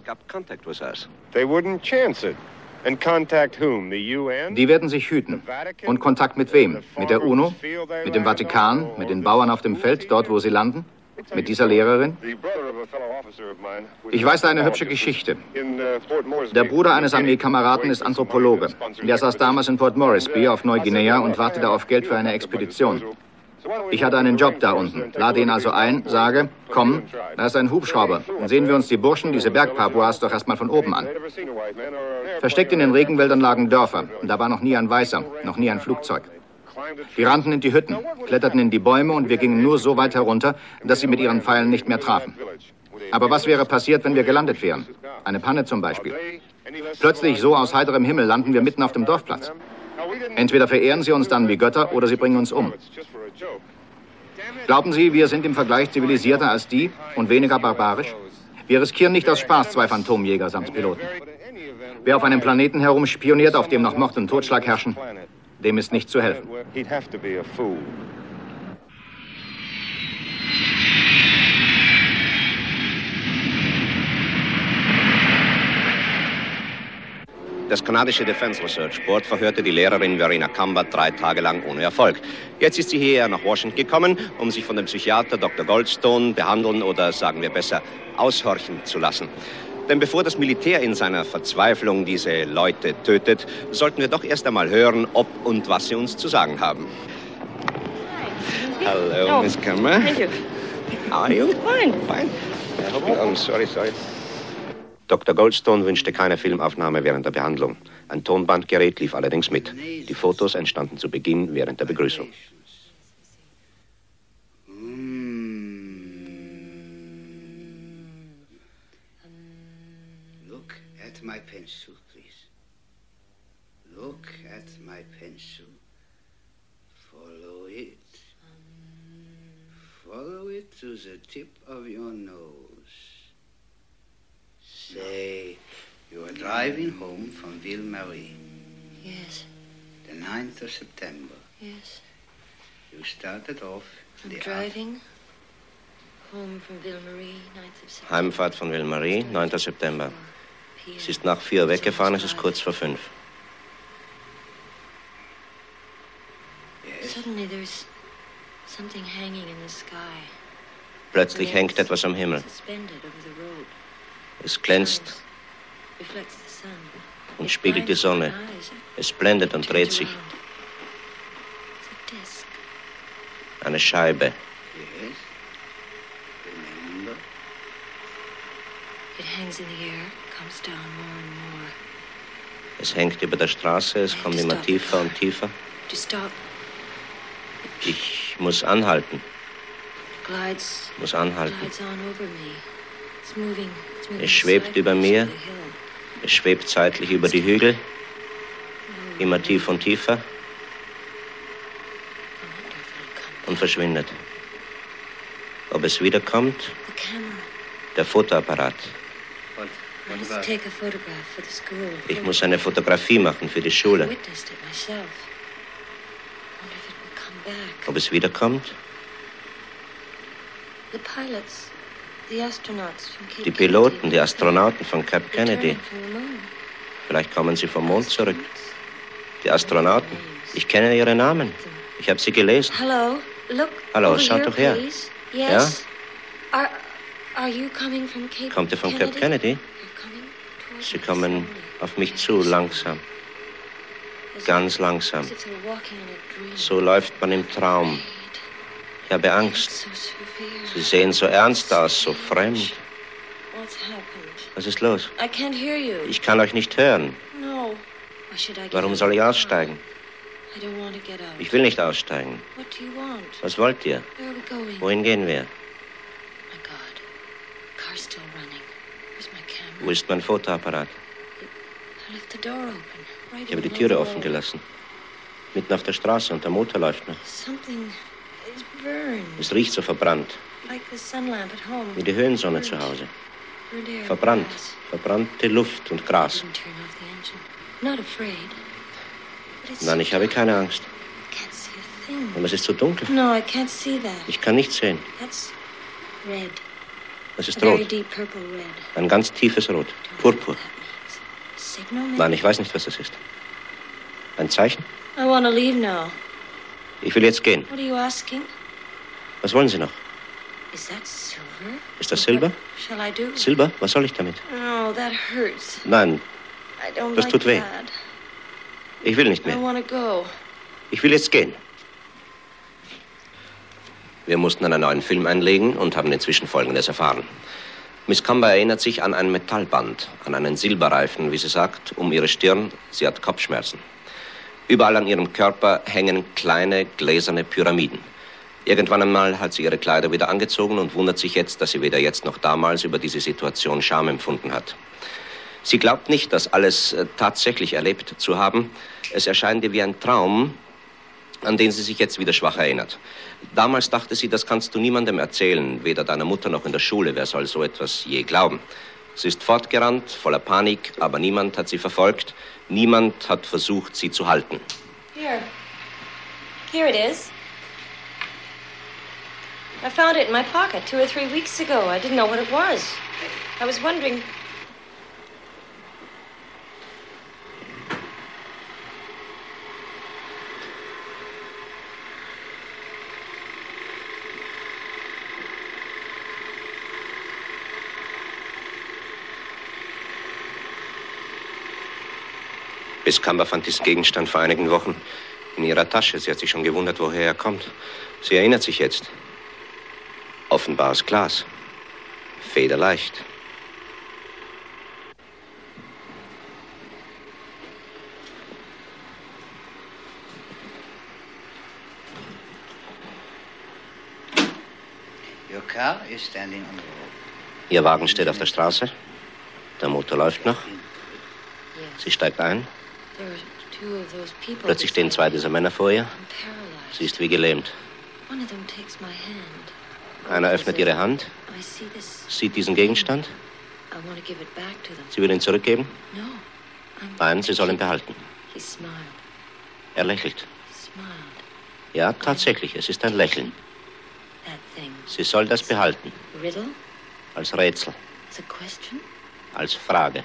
Die werden sich hüten. Und Kontakt mit wem? Mit der UNO? Mit dem Vatikan? Mit den Bauern auf dem Feld, dort wo sie landen? Mit dieser Lehrerin? Ich weiß da eine hübsche Geschichte. Der Bruder eines Armeekameraden ist Anthropologe. Der saß damals in Port Moresby auf Neuguinea und wartete auf Geld für eine Expedition. Ich hatte einen Job da unten, lade ihn also ein, sage, komm, da ist ein Hubschrauber. Dann sehen wir uns die Burschen, diese Bergpapuas, doch erstmal von oben an. Versteckt in den Regenwäldern lagen Dörfer. Und da war noch nie ein Weißer, noch nie ein Flugzeug. Wir rannten in die Hütten, kletterten in die Bäume und wir gingen nur so weit herunter, dass sie mit ihren Pfeilen nicht mehr trafen. Aber was wäre passiert, wenn wir gelandet wären? Eine Panne zum Beispiel. Plötzlich, so aus heiterem Himmel, landen wir mitten auf dem Dorfplatz. Entweder verehren sie uns dann wie Götter oder sie bringen uns um. Glauben Sie, wir sind im Vergleich zivilisierter als die und weniger barbarisch? Wir riskieren nicht aus Spaß zwei Phantomjäger samt Piloten. Wer auf einem Planeten herumspioniert, auf dem noch Mord und Totschlag herrschen, dem ist nicht zu helfen. Das kanadische Defense Research Board verhörte die Lehrerin Verena Kambert drei Tage lang ohne Erfolg. Jetzt ist sie hierher nach Washington gekommen, um sich von dem Psychiater Doktor Goldstone behandeln oder, sagen wir besser, aushorchen zu lassen. Denn bevor das Militär in seiner Verzweiflung diese Leute tötet, sollten wir doch erst einmal hören, ob und was sie uns zu sagen haben. Hello, Oh, Miss Kammer. Thank you. How are you? Fine. Fine. Oh, sorry, sorry. Doktor Goldstone wünschte keine Filmaufnahme während der Behandlung. Ein Tonbandgerät lief allerdings mit. Die Fotos entstanden zu Beginn während der Begrüßung. Look at my pencil, please. Look at my pencil. Follow it. Follow it to the tip of your nose. Say, you are driving home from Ville-Marie. Yes, The ninth of September. yes. You started off I'm the driving home from Ville-Marie, ninth of September. Heimfahrt von Ville-Marie, neunter September. Sie ist nach vier weggefahren, es ist kurz vor fünf. Suddenly there's something hanging in the sky. Plötzlich hängt etwas am Himmel. Suspended over the road. Es glänzt Reflects the sun. und spiegelt die Sonne. Es blendet und dreht sich. It's a disc. Eine Scheibe. Yes. Remember? It hangs in the air, comes down more and more. Es hängt über der Straße, es kommt immer tiefer und tiefer. To stop, Ich muss anhalten, glides, muss anhalten. glides on over me. It's moving. It's moving Es schwebt über sideways mir, to the hill. es schwebt seitlich über die Hügel, immer tiefer und tiefer und verschwindet. Ob es wiederkommt? The camera. Der Fotoapparat. I must take a photograph for the school. Ich muss eine Fotografie machen für die I Schule. witnessed it myself. Wonder if it will come back. Ob es wiederkommt? The pilots, the astronauts from Cape Die Piloten, die Astronauten von Cape Kennedy. Kennedy. Vielleicht kommen sie vom Mond zurück. Die Astronauten. Ich kenne ihre Namen. Ich habe sie gelesen. Hello, look. Hallo, over schaut here, doch her. please. Yes. Are, are you coming from Cape Kommt ihr von Kennedy? Cape Kennedy? Sie kommen auf mich zu, langsam. Ganz langsam. As if they're walking in a dream. So läuft man im Traum. Ich habe Angst. So severe. Sie sehen so ernst aus, so fremd. What's happened? Was ist los? I can't hear you. Ich kann euch nicht hören. No. Why should I get Warum out soll of ich the car? aussteigen? I don't want to get out. Ich will nicht aussteigen. What do you want? Was wollt ihr? Where are we going? Wohin gehen wir? My God. Car's still running. Where's my camera? Wo ist mein Fotoapparat? I left the door open. Right Ich habe in die the Türe middle. offen gelassen. Mitten auf der Straße und der Motor läuft noch. Something is burned. Es riecht so verbrannt, Like the sun lamp at home. wie die Höhensonne zu Hause. Burned air. Verbrannt, Grass. verbrannte Luft und Gras. Didn't turn off the engine. Not afraid. But it's Nein, ich habe keine Angst. can't see a thing. Aber es ist so dunkel. No, I can't see that. Ich kann nichts sehen. That's red. Es ist A very rot. deep purple red. Ein ganz tiefes Rot. Purpur. Signal maybe? Nein, ich weiß nicht, was das ist. Ein Zeichen? I want to leave now. Ich will jetzt gehen. What are you asking? Was wollen Sie noch? Is that silver? Ist das Silber? Shall I do? Silber? Was soll ich damit? No, that hurts. Nein, I don't das like tut weh. that. Ich will nicht I mehr. want to go. Ich will jetzt gehen. Wir mussten einen neuen Film einlegen und haben inzwischen Folgendes erfahren. Miss Comber erinnert sich an ein Metallband, an einen Silberreifen, wie sie sagt, um ihre Stirn. Sie hat Kopfschmerzen. Überall an ihrem Körper hängen kleine gläserne Pyramiden. Irgendwann einmal hat sie ihre Kleider wieder angezogen und wundert sich jetzt, dass sie weder jetzt noch damals über diese Situation Scham empfunden hat. Sie glaubt nicht, das alles äh, tatsächlich erlebt zu haben. Es erscheint ihr wie ein Traum, an den sie sich jetzt wieder schwach erinnert. Damals dachte sie, das kannst du niemandem erzählen, weder deiner Mutter noch in der Schule. Wer soll so etwas je glauben? Sie ist fortgerannt, voller Panik, aber niemand hat sie verfolgt. Niemand hat versucht, sie zu halten. Here. Here it is. I found it in my pocket two or three weeks ago. I didn't know what it was. I was wondering. Miss Comber fand diesen Gegenstand vor einigen Wochen in ihrer Tasche. Sie hat sich schon gewundert, woher er kommt. Sie erinnert sich jetzt. Offenbar aus Glas. Federleicht. Your car is standing on the road. Ihr Wagen steht auf der Straße. Der Motor läuft noch. Sie steigt ein. There are two of those people. Plötzlich stehen zwei dieser Männer vor ihr. I'm paralyzed. Sie ist wie gelähmt. One of them takes my hand. Einer öffnet ihre Hand, I see this. sieht diesen Gegenstand. I want to give it back to them. Sie will ihn zurückgeben. No. I'm Nein, sie soll ihn behalten. He smiled. Er lächelt. Smiled. Ja, tatsächlich, es ist ein Lächeln. That thing. Sie soll das behalten. Riddle? Als Rätsel, It's a question? als Frage.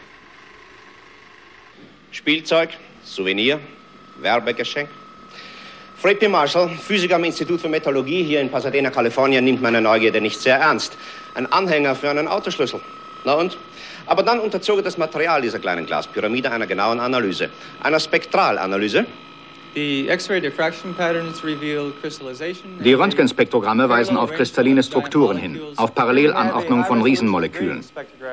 Spielzeug, Souvenir, Werbegeschenk. Fred P. Marshall, Physiker am Institut für Metallurgie hier in Pasadena, Kalifornien, nimmt meine Neugierde nicht sehr ernst. Ein Anhänger für einen Autoschlüssel. Na und? Aber dann unterzog er das Material dieser kleinen Glaspyramide einer genauen Analyse. Einer Spektralanalyse. The X-ray diffraction patterns reveal crystallization. Die Röntgenspektrogramme weisen auf kristalline Strukturen hin, auf Parallelanordnung von Riesenmolekülen.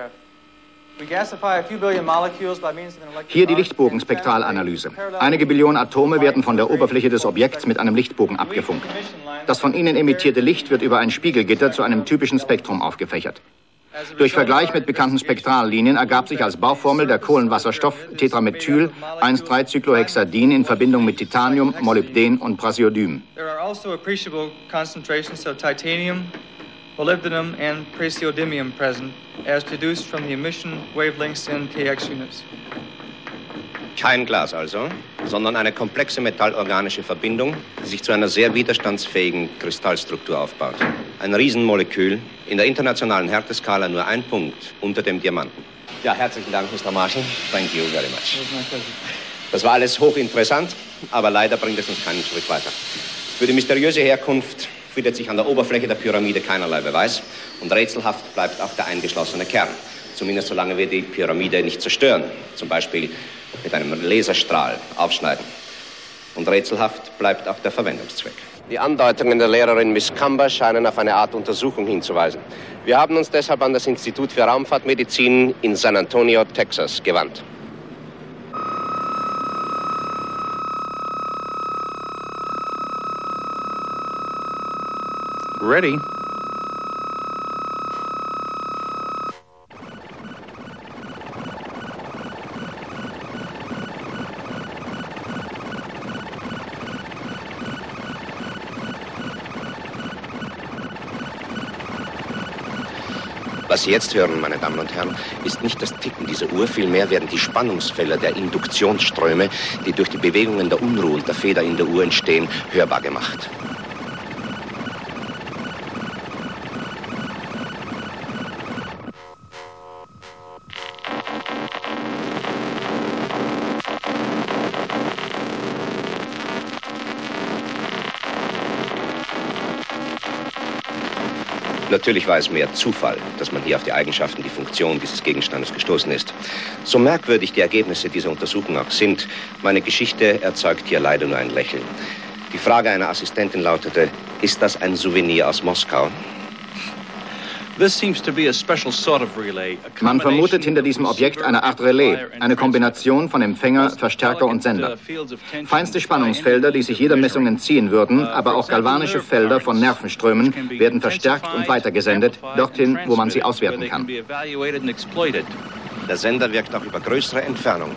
Hier die Lichtbogenspektralanalyse. Einige Billionen Atome werden von der Oberfläche des Objekts mit einem Lichtbogen abgefunkt. Das von ihnen emittierte Licht wird über ein Spiegelgitter zu einem typischen Spektrum aufgefächert. Durch Vergleich mit bekannten Spektrallinien ergab sich als Bauformel der Kohlenwasserstoff Tetramethyl eins drei Cyclohexadin in Verbindung mit Titanium, Molybden und Praseodym. There are also appreciable concentrations of titanium, molybdenum, and praseodymium present, as deduced from the emission wavelengths in K X units. Kein Glas also, sondern eine komplexe metallorganische Verbindung, die sich zu einer sehr widerstandsfähigen Kristallstruktur aufbaut. Ein Riesenmolekül, in der internationalen Härteskala nur ein Punkt unter dem Diamanten. Ja, herzlichen Dank, Mister Marshall. Thank you very much. Das war alles hochinteressant, aber leider bringt es uns keinen Schritt weiter. Für die mysteriöse Herkunft findet sich an der Oberfläche der Pyramide keinerlei Beweis und rätselhaft bleibt auch der eingeschlossene Kern. Zumindest solange wir die Pyramide nicht zerstören, zum Beispiel mit einem Laserstrahl aufschneiden. Und rätselhaft bleibt auch der Verwendungszweck. Die Andeutungen der Lehrerin Miss Cumber scheinen auf eine Art Untersuchung hinzuweisen. Wir haben uns deshalb an das Institut für Raumfahrtmedizin in San Antonio, Texas, gewandt. Ready. Was Sie jetzt hören, meine Damen und Herren, ist nicht das Ticken dieser Uhr, vielmehr werden die Spannungsfelder der Induktionsströme, die durch die Bewegungen der Unruhe und der Feder in der Uhr entstehen, hörbar gemacht. Natürlich war es mehr Zufall, dass man hier auf die Eigenschaften, die Funktion dieses Gegenstandes gestoßen ist. So merkwürdig die Ergebnisse dieser Untersuchung auch sind, meine Geschichte erzeugt hier leider nur ein Lächeln. Die Frage einer Assistentin lautete, ist das ein Souvenir aus Moskau? Man vermutet hinter diesem Objekt eine Art Relais, eine Kombination von Empfänger, Verstärker und Sender. Feinste Spannungsfelder, die sich jeder Messung entziehen würden, aber auch galvanische Felder von Nervenströmen werden verstärkt und weitergesendet, dorthin, wo man sie auswerten kann. Der Sender wirkt auch über größere Entfernungen.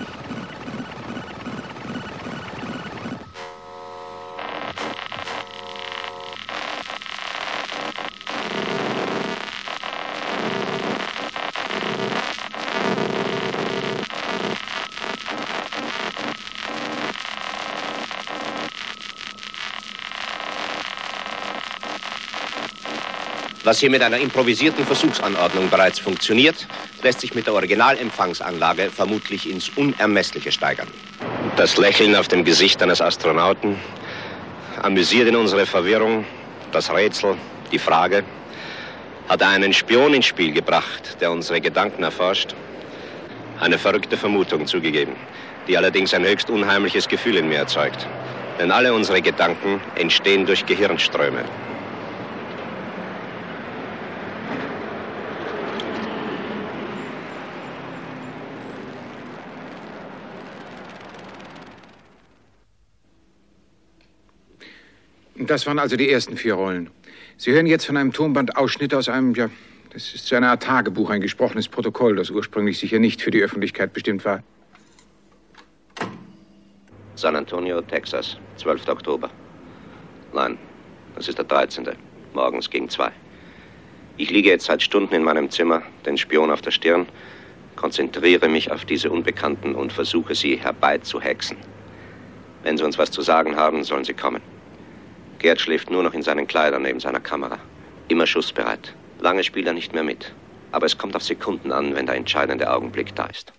Was hier mit einer improvisierten Versuchsanordnung bereits funktioniert, lässt sich mit der Originalempfangsanlage vermutlich ins Unermessliche steigern. Das Lächeln auf dem Gesicht eines Astronauten amüsiert in unsere Verwirrung, das Rätsel, die Frage. Hat er einen Spion ins Spiel gebracht, der unsere Gedanken erforscht? Eine verrückte Vermutung zugegeben, die allerdings ein höchst unheimliches Gefühl in mir erzeugt. Denn alle unsere Gedanken entstehen durch Gehirnströme. Das waren also die ersten vier Rollen. Sie hören jetzt von einem Tonbandausschnitt aus einem, ja, das ist so eine Art Tagebuch, ein gesprochenes Protokoll, das ursprünglich sicher nicht für die Öffentlichkeit bestimmt war. San Antonio, Texas, zwölfter Oktober. Nein, das ist der dreizehnte Morgens gegen zwei. Ich liege jetzt seit Stunden in meinem Zimmer, den Spion auf der Stirn, konzentriere mich auf diese Unbekannten und versuche, sie herbeizuhexen. Wenn sie uns was zu sagen haben, sollen sie kommen. Gerd schläft nur noch in seinen Kleidern neben seiner Kamera. Immer schussbereit. Lange spielt er nicht mehr mit. Aber es kommt auf Sekunden an, wenn der entscheidende Augenblick da ist.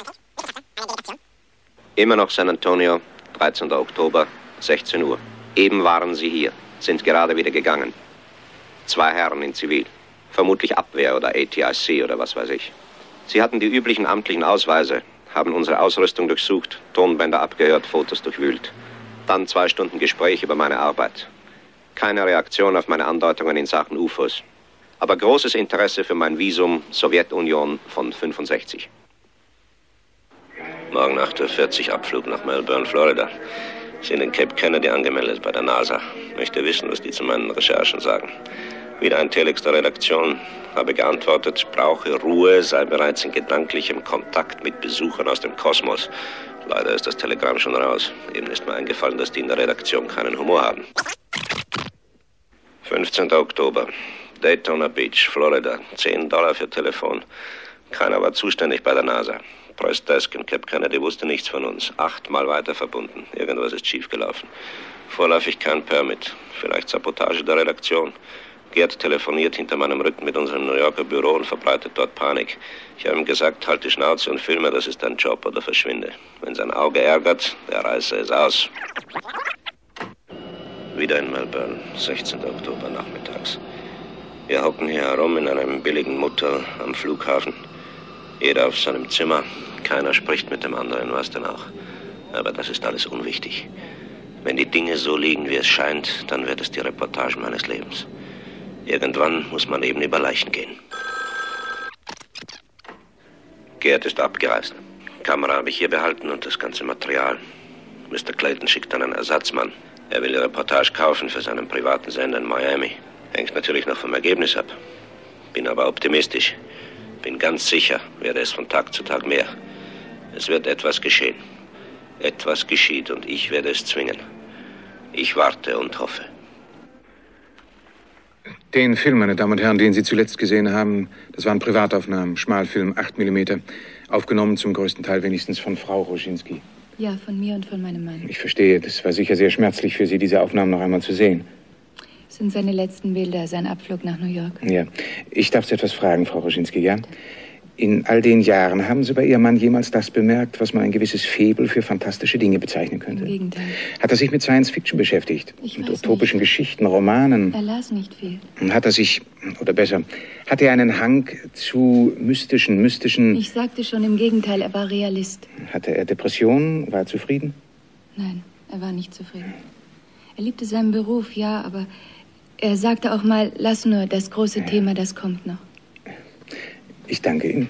Immer noch San Antonio, dreizehnter Oktober, sechzehn Uhr. Eben waren sie hier, sind gerade wieder gegangen. Zwei Herren in Zivil. Vermutlich Abwehr oder A T I C oder was weiß ich. Sie hatten die üblichen amtlichen Ausweise, haben unsere Ausrüstung durchsucht, Tonbänder abgehört, Fotos durchwühlt. Dann zwei Stunden Gespräch über meine Arbeit. Keine Reaktion auf meine Andeutungen in Sachen U F Os. Aber großes Interesse für mein Visum Sowjetunion von fünfundsechzig. Morgen acht Uhr vierzig Abflug nach Melbourne, Florida. Sind in Cape Kennedy angemeldet bei der NASA. Möchte wissen, was die zu meinen Recherchen sagen. Wieder ein Telex der Redaktion. Habe geantwortet, brauche Ruhe, sei bereits in gedanklichem Kontakt mit Besuchern aus dem Kosmos. Leider ist das Telegramm schon raus. Eben ist mir eingefallen, dass die in der Redaktion keinen Humor haben. fünfzehnter Oktober. Daytona Beach, Florida. zehn Dollar für Telefon. Keiner war zuständig bei der NASA. Press Desk in Cap Kennedy wusste nichts von uns. Achtmal weiter verbunden. Irgendwas ist schiefgelaufen. Vorläufig kein Permit. Vielleicht Sabotage der Redaktion. Gerd telefoniert hinter meinem Rücken mit unserem New Yorker Büro und verbreitet dort Panik. Ich habe ihm gesagt, halt die Schnauze und filme, das ist dein Job oder verschwinde. Wenn sein Auge ärgert, der reiße es aus. Wieder in Melbourne, sechzehnten Oktober nachmittags. Wir hocken hier herum in einem billigen Motel am Flughafen. Jeder auf seinem Zimmer. Keiner spricht mit dem anderen, was denn auch. Aber das ist alles unwichtig. Wenn die Dinge so liegen, wie es scheint, dann wird es die Reportage meines Lebens. Irgendwann muss man eben über Leichen gehen. Gerd ist abgereist. Kamera habe ich hier behalten und das ganze Material. Mister Clayton schickt dann einen Ersatzmann. Er will die Reportage kaufen für seinen privaten Sender in Miami. Hängt natürlich noch vom Ergebnis ab. Bin aber optimistisch. Bin ganz sicher, werde es von Tag zu Tag mehr. Es wird etwas geschehen. Etwas geschieht und ich werde es zwingen. Ich warte und hoffe. Den Film, meine Damen und Herren, den Sie zuletzt gesehen haben, das waren Privataufnahmen, Schmalfilm, acht Millimeter, aufgenommen zum größten Teil wenigstens von Frau Roschinski. Ja, von mir und von meinem Mann. Ich verstehe, das war sicher sehr schmerzlich für Sie, diese Aufnahmen noch einmal zu sehen. Das sind seine letzten Bilder, sein Abflug nach New York. Ja, ich darf Sie etwas fragen, Frau Roschinski, ja? In all den Jahren, haben Sie bei Ihrem Mann jemals das bemerkt, was man ein gewisses Faible für fantastische Dinge bezeichnen könnte? Im Gegenteil. Hat er sich mit Science Fiction beschäftigt? Ich mit weiß utopischen nicht. Geschichten, Romanen? Er las nicht viel. Hat er sich, oder besser, hat er einen Hang zu mystischen, mystischen... Ich sagte schon im Gegenteil, er war Realist. Hatte er Depressionen? War er zufrieden? Nein, er war nicht zufrieden. Er liebte seinen Beruf, ja, aber er sagte auch mal, lass nur, das große ja. Thema, das kommt noch. Ich danke Ihnen.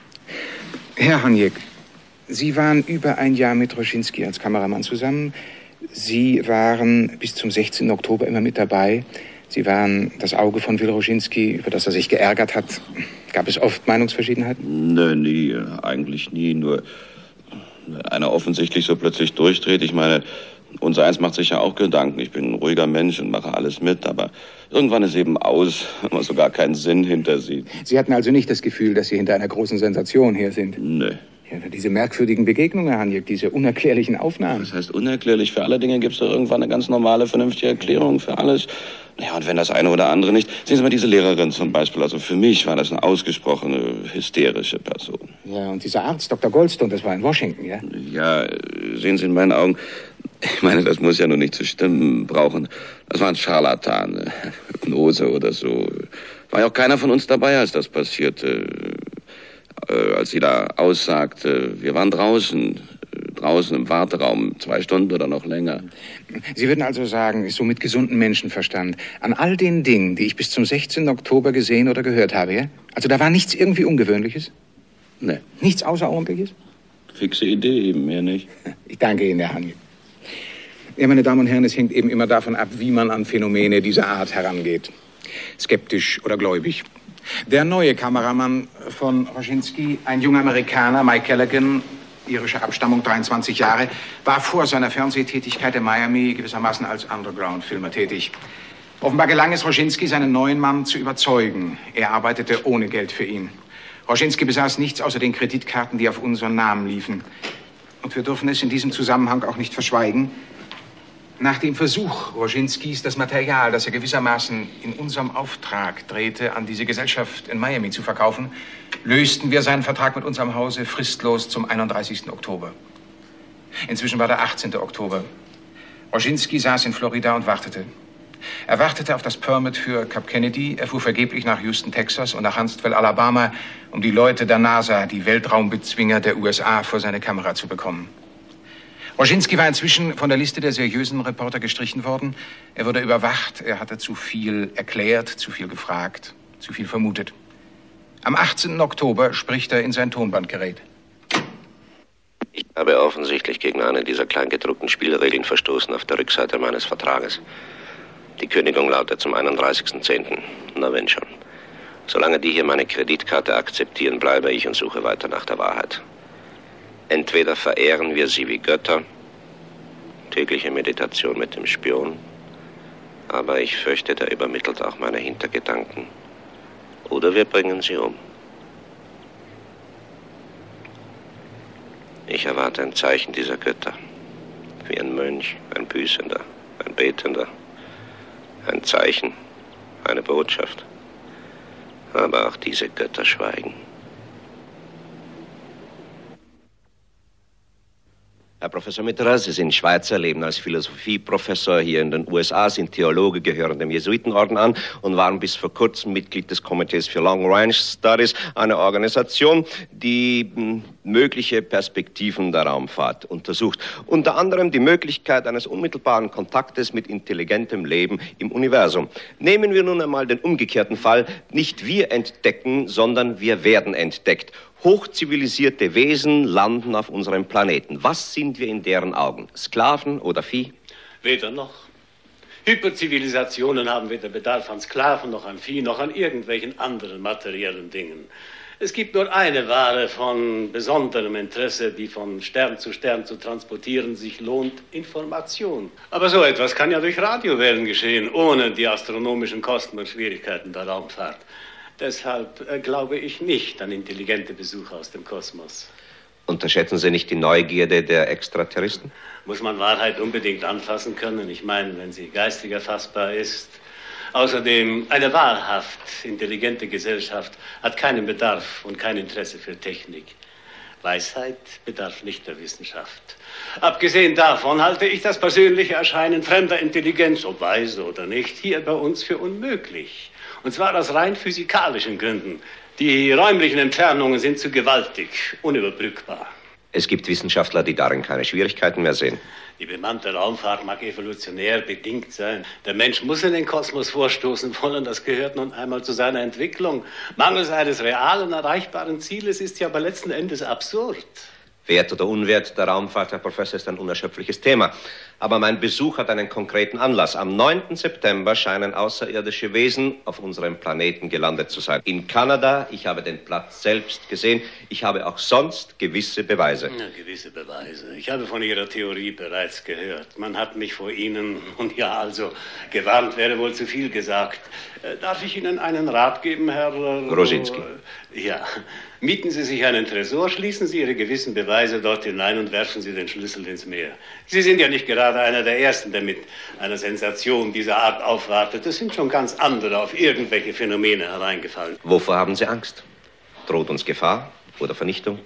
Herr Haniek, Sie waren über ein Jahr mit Roschinski als Kameramann zusammen. Sie waren bis zum sechzehnten Oktober immer mit dabei. Sie waren das Auge von Will Roschinski, über das er sich geärgert hat. Gab es oft Meinungsverschiedenheiten? Nö, nie. Eigentlich nie. Nur wenn einer offensichtlich so plötzlich durchdreht. Ich meine, unser Eins macht sich ja auch Gedanken. Ich bin ein ruhiger Mensch und mache alles mit, aber irgendwann ist eben aus, wenn man sogar keinen Sinn hinter sieht. Sie hatten also nicht das Gefühl, dass Sie hinter einer großen Sensation her sind? Nö. Ja, diese merkwürdigen Begegnungen, Herr Haniek, diese unerklärlichen Aufnahmen. Das heißt unerklärlich. Für alle Dinge gibt es doch irgendwann eine ganz normale, vernünftige Erklärung für alles. Ja, und wenn das eine oder andere nicht... Sehen Sie mal diese Lehrerin zum Beispiel. Also für mich war das eine ausgesprochene, hysterische Person. Ja, und dieser Arzt, Doktor Goldstone, das war in Washington, ja? Ja, sehen Sie in meinen Augen... Ich meine, das muss ja nur nicht zu stimmen brauchen. Das war ein Scharlatan, Hypnose oder so. War ja auch keiner von uns dabei, als das passierte. Äh, als sie da aussagte, wir waren draußen, äh, draußen im Warteraum, zwei Stunden oder noch länger. Sie würden also sagen, so mit gesundem Menschenverstand, an all den Dingen, die ich bis zum sechzehnten Oktober gesehen oder gehört habe, ja? Also da war nichts irgendwie Ungewöhnliches? Nee. Nichts Außerordentliches? Fixe Idee eben, mehr nicht. Ich danke Ihnen, Herr Haniek. Ja, meine Damen und Herren, es hängt eben immer davon ab, wie man an Phänomene dieser Art herangeht. Skeptisch oder gläubig. Der neue Kameramann von Roschinski, ein junger Amerikaner, Mike Callaghan, irische Abstammung, dreiundzwanzig Jahre, war vor seiner Fernsehtätigkeit in Miami gewissermaßen als Underground-Filmer tätig. Offenbar gelang es Roschinski, seinen neuen Mann zu überzeugen. Er arbeitete ohne Geld für ihn. Roschinski besaß nichts außer den Kreditkarten, die auf unseren Namen liefen. Und wir dürfen es in diesem Zusammenhang auch nicht verschweigen. Nach dem Versuch Roschinskis, das Material, das er gewissermaßen in unserem Auftrag drehte, an diese Gesellschaft in Miami zu verkaufen, lösten wir seinen Vertrag mit unserem Hause fristlos zum einunddreißigsten Oktober. Inzwischen war der achtzehnte Oktober. Roschinski saß in Florida und wartete. Er wartete auf das Permit für Cap Kennedy. Er fuhr vergeblich nach Houston, Texas und nach Huntsville, Alabama, um die Leute der NASA, die Weltraumbezwinger der U S A, vor seine Kamera zu bekommen. Roschinski war inzwischen von der Liste der seriösen Reporter gestrichen worden. Er wurde überwacht, er hatte zu viel erklärt, zu viel gefragt, zu viel vermutet. Am achtzehnten Oktober spricht er in sein Tonbandgerät. Ich habe offensichtlich gegen eine dieser kleingedruckten Spielregeln verstoßen auf der Rückseite meines Vertrages. Die Kündigung lautet zum einunddreißigsten zehnten Na wenn schon. Solange die hier meine Kreditkarte akzeptieren, bleibe ich und suche weiter nach der Wahrheit. Entweder verehren wir sie wie Götter, tägliche Meditation mit dem Spion, aber ich fürchte, der übermittelt auch meine Hintergedanken. Oder wir bringen sie um. Ich erwarte ein Zeichen dieser Götter. Wie ein Mönch, ein Büßender, ein Betender. Ein Zeichen, eine Botschaft. Aber auch diese Götter schweigen. Herr Professor Mitterer, Sie sind Schweizer, leben als Philosophieprofessor hier in den U S A, sind Theologe, gehören dem Jesuitenorden an und waren bis vor kurzem Mitglied des Komitees für Long Range Studies, eine Organisation, die m, mögliche Perspektiven der Raumfahrt untersucht. Unter anderem die Möglichkeit eines unmittelbaren Kontaktes mit intelligentem Leben im Universum. Nehmen wir nun einmal den umgekehrten Fall. Nicht wir entdecken, sondern wir werden entdeckt. Hochzivilisierte Wesen landen auf unserem Planeten. Was sind wir in deren Augen? Sklaven oder Vieh? Weder noch. Hyperzivilisationen haben weder Bedarf an Sklaven, noch an Vieh, noch an irgendwelchen anderen materiellen Dingen. Es gibt nur eine Ware von besonderem Interesse, die von Stern zu Stern zu transportieren sich lohnt: Information. Aber so etwas kann ja durch Radiowellen geschehen, ohne die astronomischen Kosten und Schwierigkeiten der Raumfahrt. Deshalb äh, glaube ich nicht an intelligente Besucher aus dem Kosmos. Unterschätzen Sie nicht die Neugierde der Extraterroristen? Muss man Wahrheit unbedingt anfassen können? Ich meine, wenn sie geistig erfassbar ist. Außerdem, eine wahrhaft intelligente Gesellschaft hat keinen Bedarf und kein Interesse für Technik. Weisheit bedarf nicht der Wissenschaft. Abgesehen davon halte ich das persönliche Erscheinen fremder Intelligenz, ob weise oder nicht, hier bei uns für unmöglich. Und zwar aus rein physikalischen Gründen. Die räumlichen Entfernungen sind zu gewaltig, unüberbrückbar. Es gibt Wissenschaftler, die darin keine Schwierigkeiten mehr sehen. Die bemannte Raumfahrt mag evolutionär bedingt sein. Der Mensch muss in den Kosmos vorstoßen wollen, das gehört nun einmal zu seiner Entwicklung. Mangels eines realen, erreichbaren Zieles ist ja aber letzten Endes absurd. Wert oder Unwert der Raumfahrt, Herr Professor, ist ein unerschöpfliches Thema. Aber mein Besuch hat einen konkreten Anlass. Am neunten September scheinen außerirdische Wesen auf unserem Planeten gelandet zu sein. In Kanada, ich habe den Platz selbst gesehen. Ich habe auch sonst gewisse Beweise. Ja, gewisse Beweise. Ich habe von Ihrer Theorie bereits gehört. Man hat mich vor Ihnen, und ja, also, gewarnt wäre wohl zu viel gesagt. Äh, darf ich Ihnen einen Rat geben, Herr... Rosinski. Ja. Mieten Sie sich einen Tresor, schließen Sie Ihre gewissen Beweise dort hinein und werfen Sie den Schlüssel ins Meer. Sie sind ja nicht gerade einer der Ersten, der mit einer Sensation dieser Art aufwartet. Es sind schon ganz andere auf irgendwelche Phänomene hereingefallen. Wovor haben Sie Angst? Droht uns Gefahr oder Vernichtung?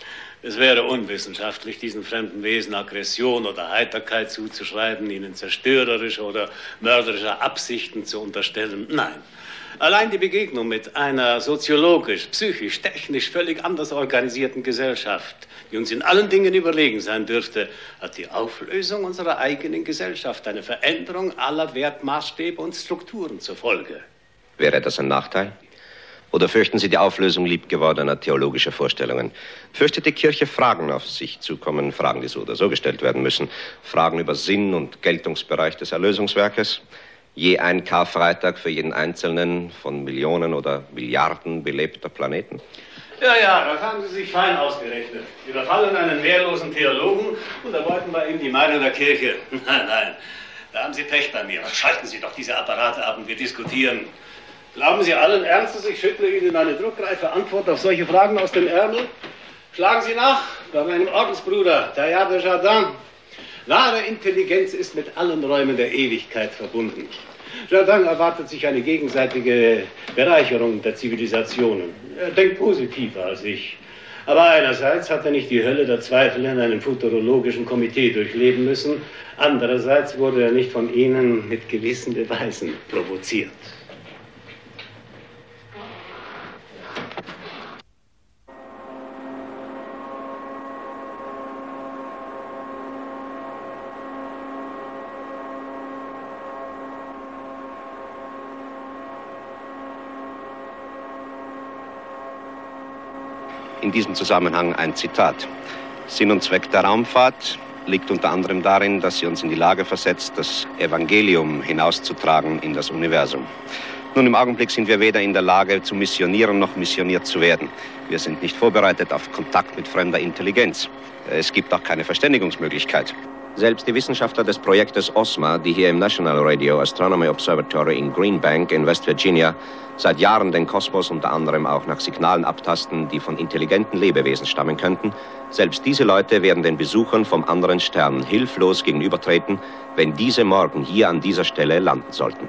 Es wäre unwissenschaftlich, diesen fremden Wesen Aggression oder Heiterkeit zuzuschreiben, ihnen zerstörerische oder mörderische Absichten zu unterstellen. Nein. Allein die Begegnung mit einer soziologisch, psychisch, technisch völlig anders organisierten Gesellschaft, die uns in allen Dingen überlegen sein dürfte, hat die Auflösung unserer eigenen Gesellschaft, eine Veränderung aller Wertmaßstäbe und Strukturen zur Folge. Wäre das ein Nachteil? Oder fürchten Sie die Auflösung liebgewordener theologischer Vorstellungen? Fürchtet die Kirche Fragen auf sich zukommen, Fragen, die so oder so gestellt werden müssen, Fragen über Sinn und Geltungsbereich des Erlösungswerkes? Je ein Karfreitag für jeden einzelnen von Millionen oder Milliarden belebter Planeten? Ja, ja, das haben Sie sich fein ausgerechnet. Sie überfallen einen wehrlosen Theologen und erbeuten bei ihm die Meinung der Kirche. Nein, nein, da haben Sie Pech bei mir. Schalten Sie doch diese Apparate ab und wir diskutieren. Glauben Sie allen Ernstes, ich schüttle Ihnen eine druckreife Antwort auf solche Fragen aus dem Ärmel? Schlagen Sie nach bei meinem Ordensbruder, Teilhard de Chardin. Wahre Intelligenz ist mit allen Räumen der Ewigkeit verbunden. Chardin erwartet sich eine gegenseitige Bereicherung der Zivilisationen. Er denkt positiver als ich. Aber einerseits hat er nicht die Hölle der Zweifel in einem futurologischen Komitee durchleben müssen. Andererseits wurde er nicht von Ihnen mit gewissen Beweisen provoziert. In diesem Zusammenhang ein Zitat. Sinn und Zweck der Raumfahrt liegt unter anderem darin, dass sie uns in die Lage versetzt, das Evangelium hinauszutragen in das Universum. Nun, im Augenblick sind wir weder in der Lage zu missionieren, noch missioniert zu werden. Wir sind nicht vorbereitet auf Kontakt mit fremder Intelligenz. Es gibt auch keine Verständigungsmöglichkeit. Selbst die Wissenschaftler des Projektes OSMA, die hier im National Radio Astronomy Observatory in Green Bank in West Virginia seit Jahren den Kosmos unter anderem auch nach Signalen abtasten, die von intelligenten Lebewesen stammen könnten, selbst diese Leute werden den Besuchern vom anderen Stern hilflos gegenübertreten, wenn diese morgen hier an dieser Stelle landen sollten.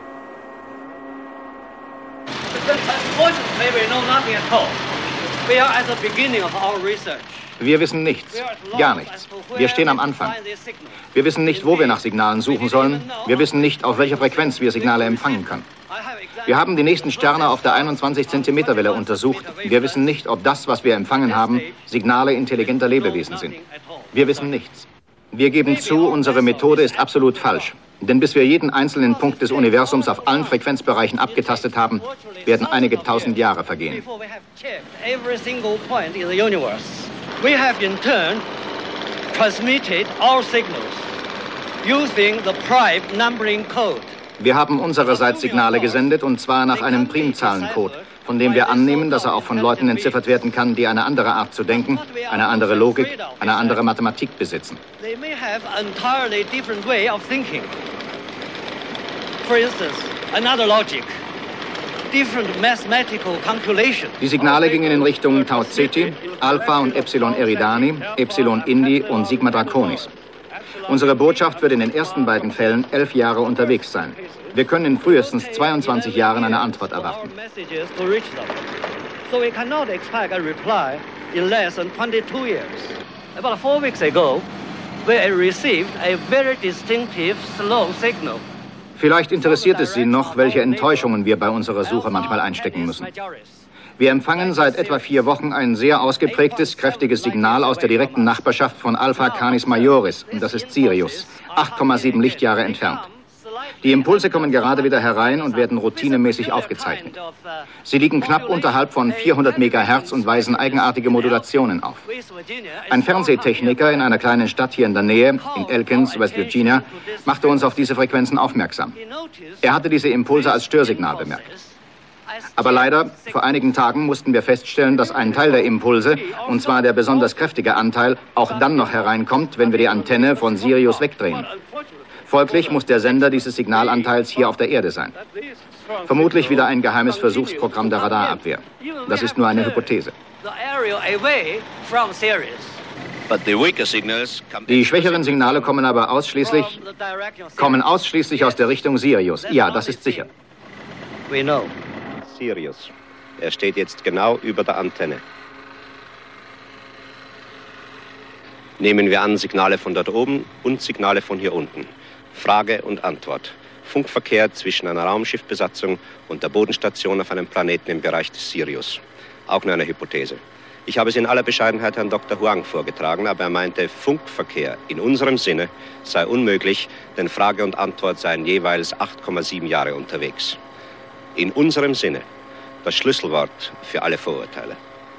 Wir wissen nichts, gar nichts. Wir stehen am Anfang. Wir wissen nicht, wo wir nach Signalen suchen sollen. Wir wissen nicht, auf welcher Frequenz wir Signale empfangen können. Wir haben die nächsten Sterne auf der einundzwanzig Zentimeter Welle untersucht. Wir wissen nicht, ob das, was wir empfangen haben, Signale intelligenter Lebewesen sind. Wir wissen nichts. Wir geben zu, unsere Methode ist absolut falsch. Denn bis wir jeden einzelnen Punkt des Universums auf allen Frequenzbereichen abgetastet haben, werden einige tausend Jahre vergehen. We have in turn transmitted our signals using the prime numbering code. Wir haben unsererseits Signale gesendet, und zwar nach einem Primzahlencode, von dem wir annehmen, dass er auch von Leuten entziffert werden kann, die eine andere Art zu denken, eine andere Logik, eine andere Mathematik besitzen. They may have an entirely different way of thinking. For instance, another logic. Different mathematical calculation. Die Signale gingen in Richtung Tau Ceti, Alpha und Epsilon Eridani, Epsilon Indi und Sigma Draconis. Unsere Botschaft wird in den ersten beiden Fällen elf Jahre unterwegs sein. Wir können in frühestens zweiundzwanzig Jahren eine Antwort erwarten. So we cannot expect a reply in less than twenty-two years. About four weeks ago, we received a very distinctive slow signal. Vielleicht interessiert es Sie noch, welche Enttäuschungen wir bei unserer Suche manchmal einstecken müssen. Wir empfangen seit etwa vier Wochen ein sehr ausgeprägtes, kräftiges Signal aus der direkten Nachbarschaft von Alpha Canis Majoris, das ist Sirius, acht Komma sieben Lichtjahre entfernt. Die Impulse kommen gerade wieder herein und werden routinemäßig aufgezeichnet. Sie liegen knapp unterhalb von vierhundert Megahertz und weisen eigenartige Modulationen auf. Ein Fernsehtechniker in einer kleinen Stadt hier in der Nähe, in Elkins, West Virginia, machte uns auf diese Frequenzen aufmerksam. Er hatte diese Impulse als Störsignal bemerkt. Aber leider, vor einigen Tagen mussten wir feststellen, dass ein Teil der Impulse, und zwar der besonders kräftige Anteil, auch dann noch hereinkommt, wenn wir die Antenne von Sirius wegdrehen. Folglich muss der Sender dieses Signalanteils hier auf der Erde sein. Vermutlich wieder ein geheimes Versuchsprogramm der Radarabwehr. Das ist nur eine Hypothese. Die schwächeren Signale kommen aber ausschließlich, kommen ausschließlich aus der Richtung Sirius. Ja, das ist sicher. Sirius. Er steht jetzt genau über der Antenne. Nehmen wir an, Signale von dort oben und Signale von hier unten. Frage und Antwort. Funkverkehr zwischen einer Raumschiffbesatzung und der Bodenstation auf einem Planeten im Bereich des Sirius. Auch nur eine Hypothese. Ich habe es in aller Bescheidenheit Herrn Doktor Huang vorgetragen, aber er meinte, Funkverkehr in unserem Sinne sei unmöglich, denn Frage und Antwort seien jeweils acht Komma sieben Jahre unterwegs. In unserem Sinne, das Schlüsselwort für alle Vorurteile.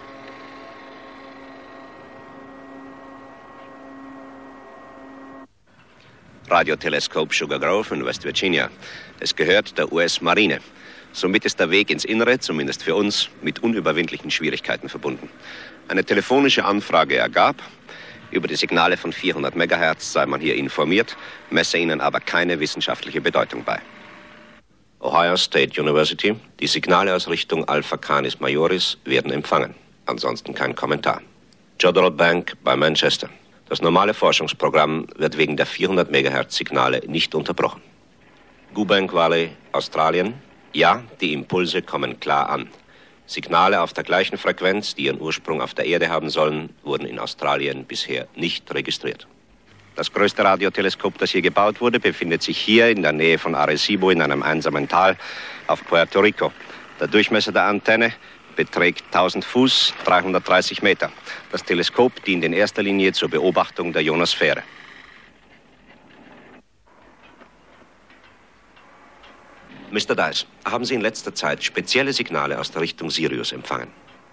Radioteleskop Sugar Grove in West Virginia. Es gehört der U S-Marine. Somit ist der Weg ins Innere, zumindest für uns, mit unüberwindlichen Schwierigkeiten verbunden. Eine telefonische Anfrage ergab, über die Signale von vierhundert Megahertz sei man hier informiert, messe ihnen aber keine wissenschaftliche Bedeutung bei. Ohio State University, die Signale aus Richtung Alpha Canis Majoris werden empfangen. Ansonsten kein Kommentar. Jodrell Bank bei Manchester. Das normale Forschungsprogramm wird wegen der vierhundert Megahertz Signale nicht unterbrochen. Gubank Valley, Australien. Ja, die Impulse kommen klar an. Signale auf der gleichen Frequenz, die ihren Ursprung auf der Erde haben sollen, wurden in Australien bisher nicht registriert. Das größte Radioteleskop, das hier gebaut wurde, befindet sich hier in der Nähe von Arecibo in einem einsamen Tal auf Puerto Rico. Der Durchmesser der Antenne beträgt tausend Fuß, dreihundertdreißig Meter. Das Teleskop dient in erster Linie zur Beobachtung der Ionosphäre. Mister Dice, haben Sie in letzter Zeit spezielle Signale aus der Richtung Sirius empfangen?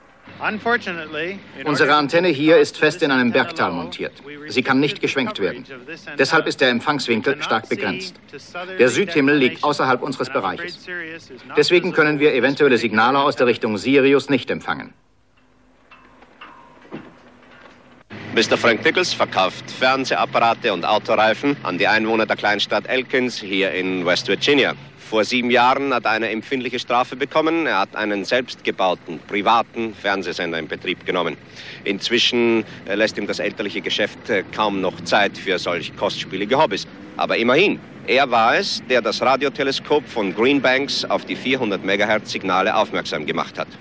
Unsere Antenne hier ist fest in einem Bergtal montiert. Sie kann nicht geschwenkt werden. Deshalb ist der Empfangswinkel stark begrenzt. Der Südhimmel liegt außerhalb unseres Bereiches. Deswegen können wir eventuelle Signale aus der Richtung Sirius nicht empfangen. Mister Frank Nichols verkauft Fernsehapparate und Autoreifen an die Einwohner der Kleinstadt Elkins hier in West Virginia. Vor sieben Jahren hat er eine empfindliche Strafe bekommen. Er hat einen selbstgebauten, privaten Fernsehsender in Betrieb genommen. Inzwischen lässt ihm das elterliche Geschäft kaum noch Zeit für solch kostspielige Hobbys. Aber immerhin, er war es, der das Radioteleskop von Greenbanks auf die vierhundert Megahertz Signale aufmerksam gemacht hat.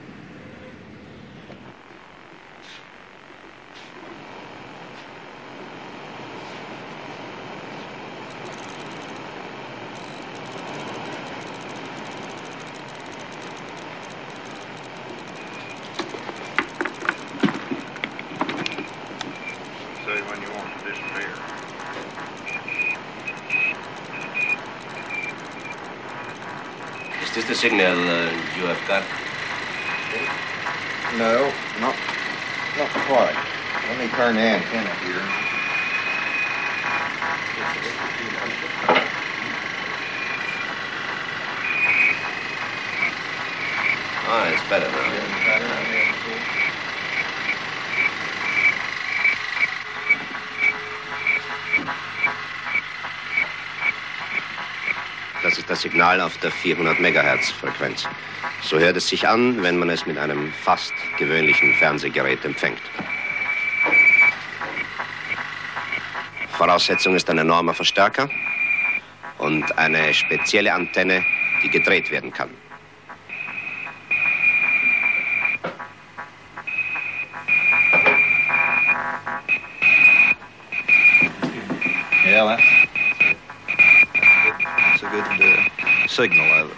Is this the signal uh, you have got? No, not, not quite. Let me turn the antenna here. Ah, it's better now. Das ist das Signal auf der vierhundert Megahertz Frequenz. So hört es sich an, wenn man es mit einem fast gewöhnlichen Fernsehgerät empfängt. Voraussetzung ist ein enormer Verstärker und eine spezielle Antenne, die gedreht werden kann. Yeah, that's, that's a good uh, signal of it.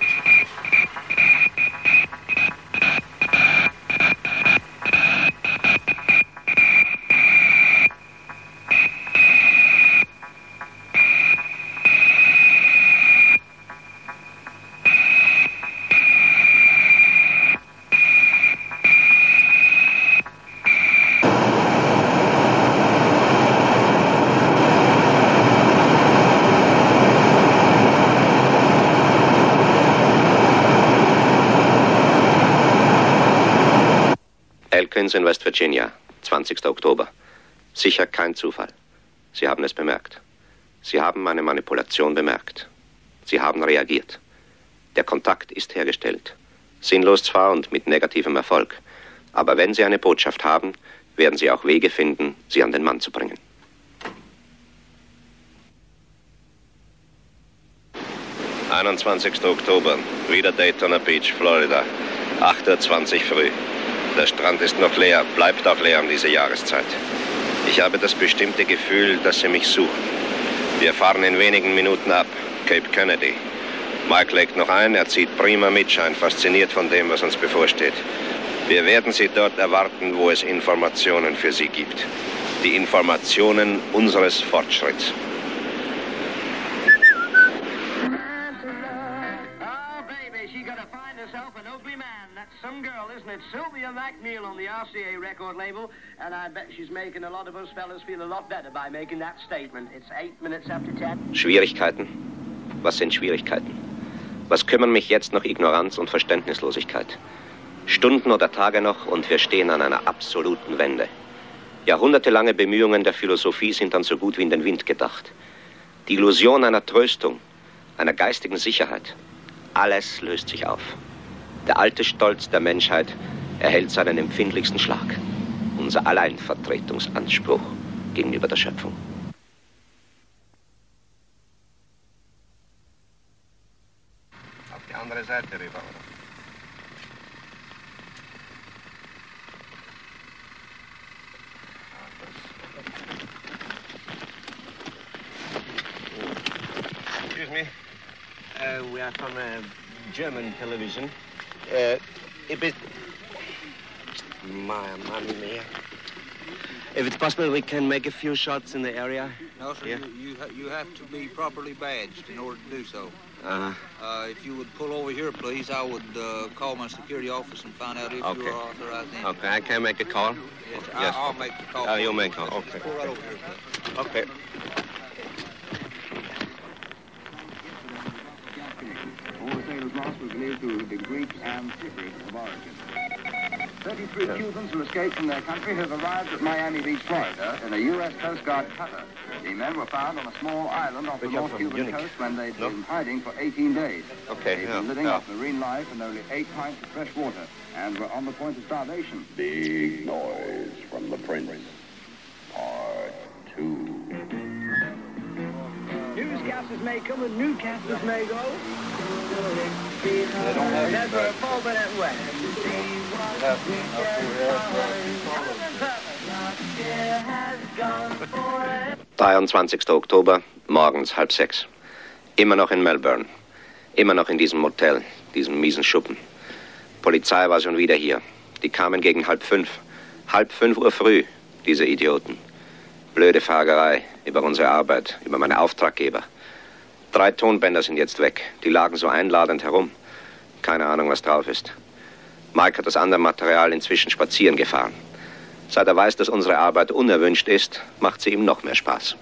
Elkins in West Virginia, zwanzigster Oktober. Sicher kein Zufall. Sie haben es bemerkt. Sie haben meine Manipulation bemerkt. Sie haben reagiert. Der Kontakt ist hergestellt. Sinnlos zwar und mit negativem Erfolg. Aber wenn Sie eine Botschaft haben, werden Sie auch Wege finden, sie an den Mann zu bringen. einundzwanzigster Oktober, wieder Daytona Beach, Florida. acht Uhr zwanzig früh. Der Strand ist noch leer, bleibt auch leer um diese Jahreszeit. Ich habe das bestimmte Gefühl, dass sie mich suchen. Wir fahren in wenigen Minuten ab, Cape Kennedy. Mike legt noch ein, er zieht prima mit, scheint fasziniert von dem, was uns bevorsteht. Wir werden sie dort erwarten, wo es Informationen für sie gibt. Die Informationen unseres Fortschritts. Some girl, isn't it? Sylvia McNeil on the R C A record label, and I bet she's making a lot of us fellas feel a lot better by making that statement. It's eight minutes after ten. Schwierigkeiten? Was sind Schwierigkeiten? Was kümmern mich jetzt noch Ignoranz und Verständnislosigkeit? Stunden oder Tage noch und wir stehen an einer absoluten Wende. Jahrhundertelange Bemühungen der Philosophie sind dann so gut wie in den Wind gedacht. Die Illusion einer Tröstung, einer geistigen Sicherheit, alles löst sich auf. Der alte Stolz der Menschheit erhält seinen empfindlichsten Schlag. Unser Alleinvertretungsanspruch gegenüber der Schöpfung. Auf die andere Seite rüber, oder? Excuse me. Uh, we are from uh, German television. Uh, if it... My, mamma mia. If it's possible, we can make a few shots in the area. No, sir. Yeah. You, you, ha you have to be properly badged in order to do so. Uh-huh. Uh, if you would pull over here, please, I would uh, call my security office and find out if Okay. you are authorized in. Okay, I can make a call? Yes, sir. Yes. I I'll make the call. Oh, you'll make a call. Okay. Pull right over here, please. Okay. All the sailors lost was believed to the Greek and Cypriot of origin. thirty-three Cubans who escaped from their country have arrived at Miami Beach, Florida, in a U S Coast Guard cutter. The men were found on a small island off the North Cuban coast when they'd been hiding for eighteen days. Okay, They'd yeah, been living yeah. off marine life and only eight pints of fresh water, and were on the point of starvation. Big noise from the Prince. Part two. Newscasters may come and newscasters may go. Never fall but at west. dreiundzwanzigster Oktober, morgens halb sechs. Immer noch in Melbourne. Immer noch in diesem Motel, diesem miesen Schuppen. Polizei war schon wieder hier. Die kamen gegen halb fünf. Halb fünf Uhr früh, diese Idioten. Blöde Fragerei über unsere Arbeit, über meine Auftraggeber. Drei Tonbänder sind jetzt weg. Die lagen so einladend herum. Keine Ahnung, was drauf ist. Mike hat das andere Material inzwischen spazieren gefahren. Seit er weiß, dass unsere Arbeit unerwünscht ist, macht sie ihm noch mehr Spaß.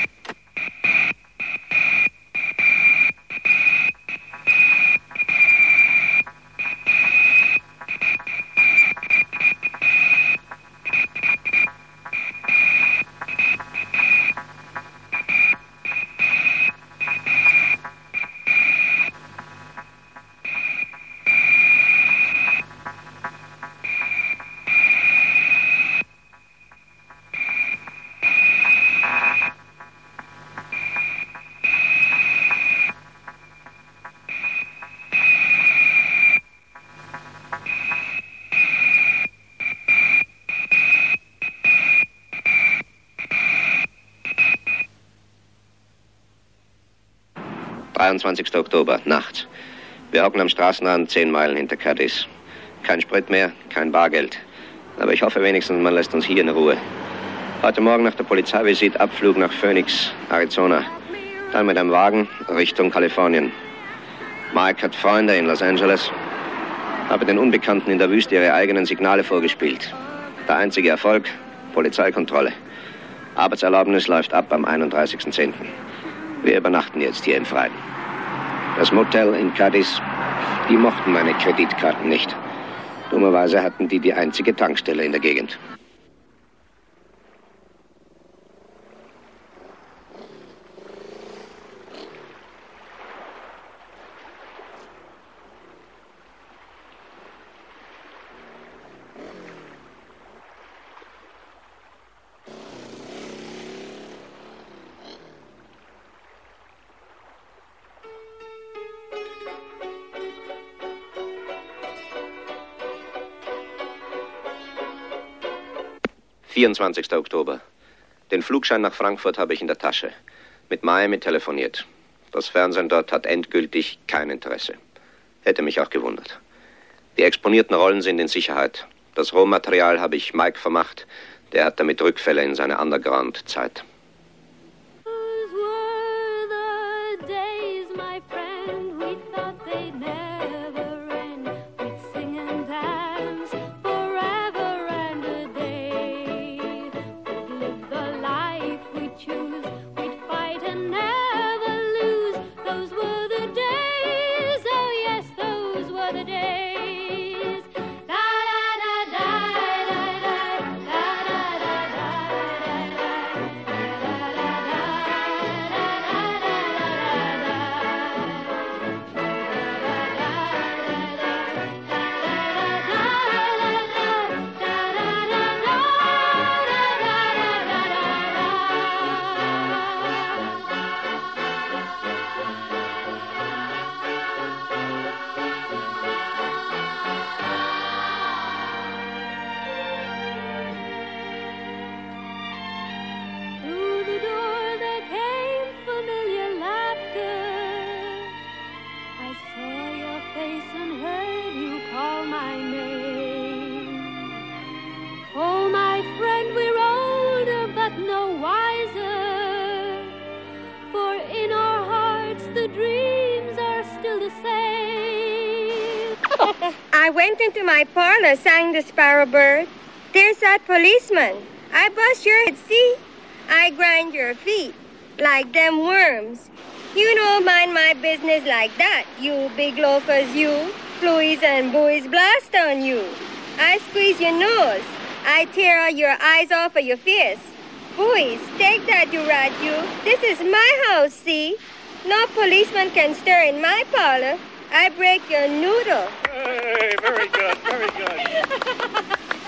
dreiundzwanzigster Oktober, Nacht. Wir hocken am Straßenrand, zehn Meilen hinter Cadiz. Kein Sprit mehr, kein Bargeld. Aber ich hoffe wenigstens, man lässt uns hier in Ruhe. Heute Morgen nach der Polizeivisit Abflug nach Phoenix, Arizona. Dann mit einem Wagen Richtung Kalifornien. Mike hat Freunde in Los Angeles. Habe den Unbekannten in der Wüste ihre eigenen Signale vorgespielt. Der einzige Erfolg, Polizeikontrolle. Arbeitserlaubnis läuft ab am einunddreißigsten zehnten Wir übernachten jetzt hier im Freien. Das Motel in Cadiz, die mochten meine Kreditkarten nicht. Dummerweise hatten die die einzige Tankstelle in der Gegend. vierundzwanzigster Oktober. Den Flugschein nach Frankfurt habe ich in der Tasche. Mit Miami telefoniert. Das Fernsehen dort hat endgültig kein Interesse. Hätte mich auch gewundert. Die exponierten Rollen sind in Sicherheit. Das Rohmaterial habe ich Mike vermacht. Der hat damit Rückfälle in seine Underground-Zeit. I went into my parlor, sang the sparrow bird. There's that policeman. I bust your head, see? I grind your feet like them worms. You don't mind my business like that, you big loafers, you. Fluies and buoys blast on you. I squeeze your nose. I tear all your eyes off of your face. Boys, take that, you rat, you. This is my house, see? No policeman can stir in my parlor. I break your noodle. Hey, very good, very good.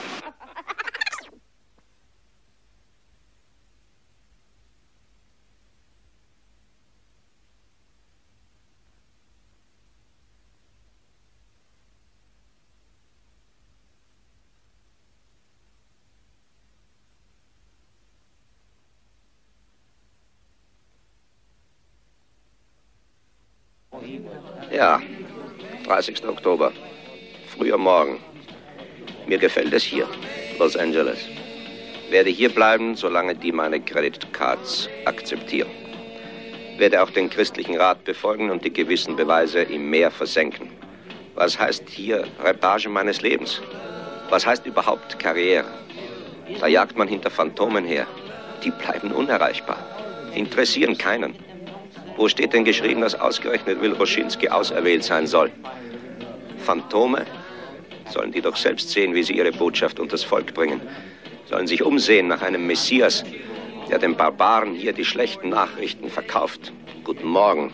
Ja, dreißigster Oktober. Früher Morgen. Mir gefällt es hier, Los Angeles. Werde hier bleiben, solange die meine Credit Cards akzeptieren. Werde auch den christlichen Rat befolgen und die gewissen Beweise im Meer versenken. Was heißt hier Reportage meines Lebens? Was heißt überhaupt Karriere? Da jagt man hinter Phantomen her. Die bleiben unerreichbar. Interessieren keinen. Wo steht denn geschrieben, dass ausgerechnet Wilroschinski auserwählt sein soll? Phantome? Sollen die doch selbst sehen, wie sie ihre Botschaft unters Volk bringen. Sollen sich umsehen nach einem Messias, der den Barbaren hier die schlechten Nachrichten verkauft. Guten Morgen.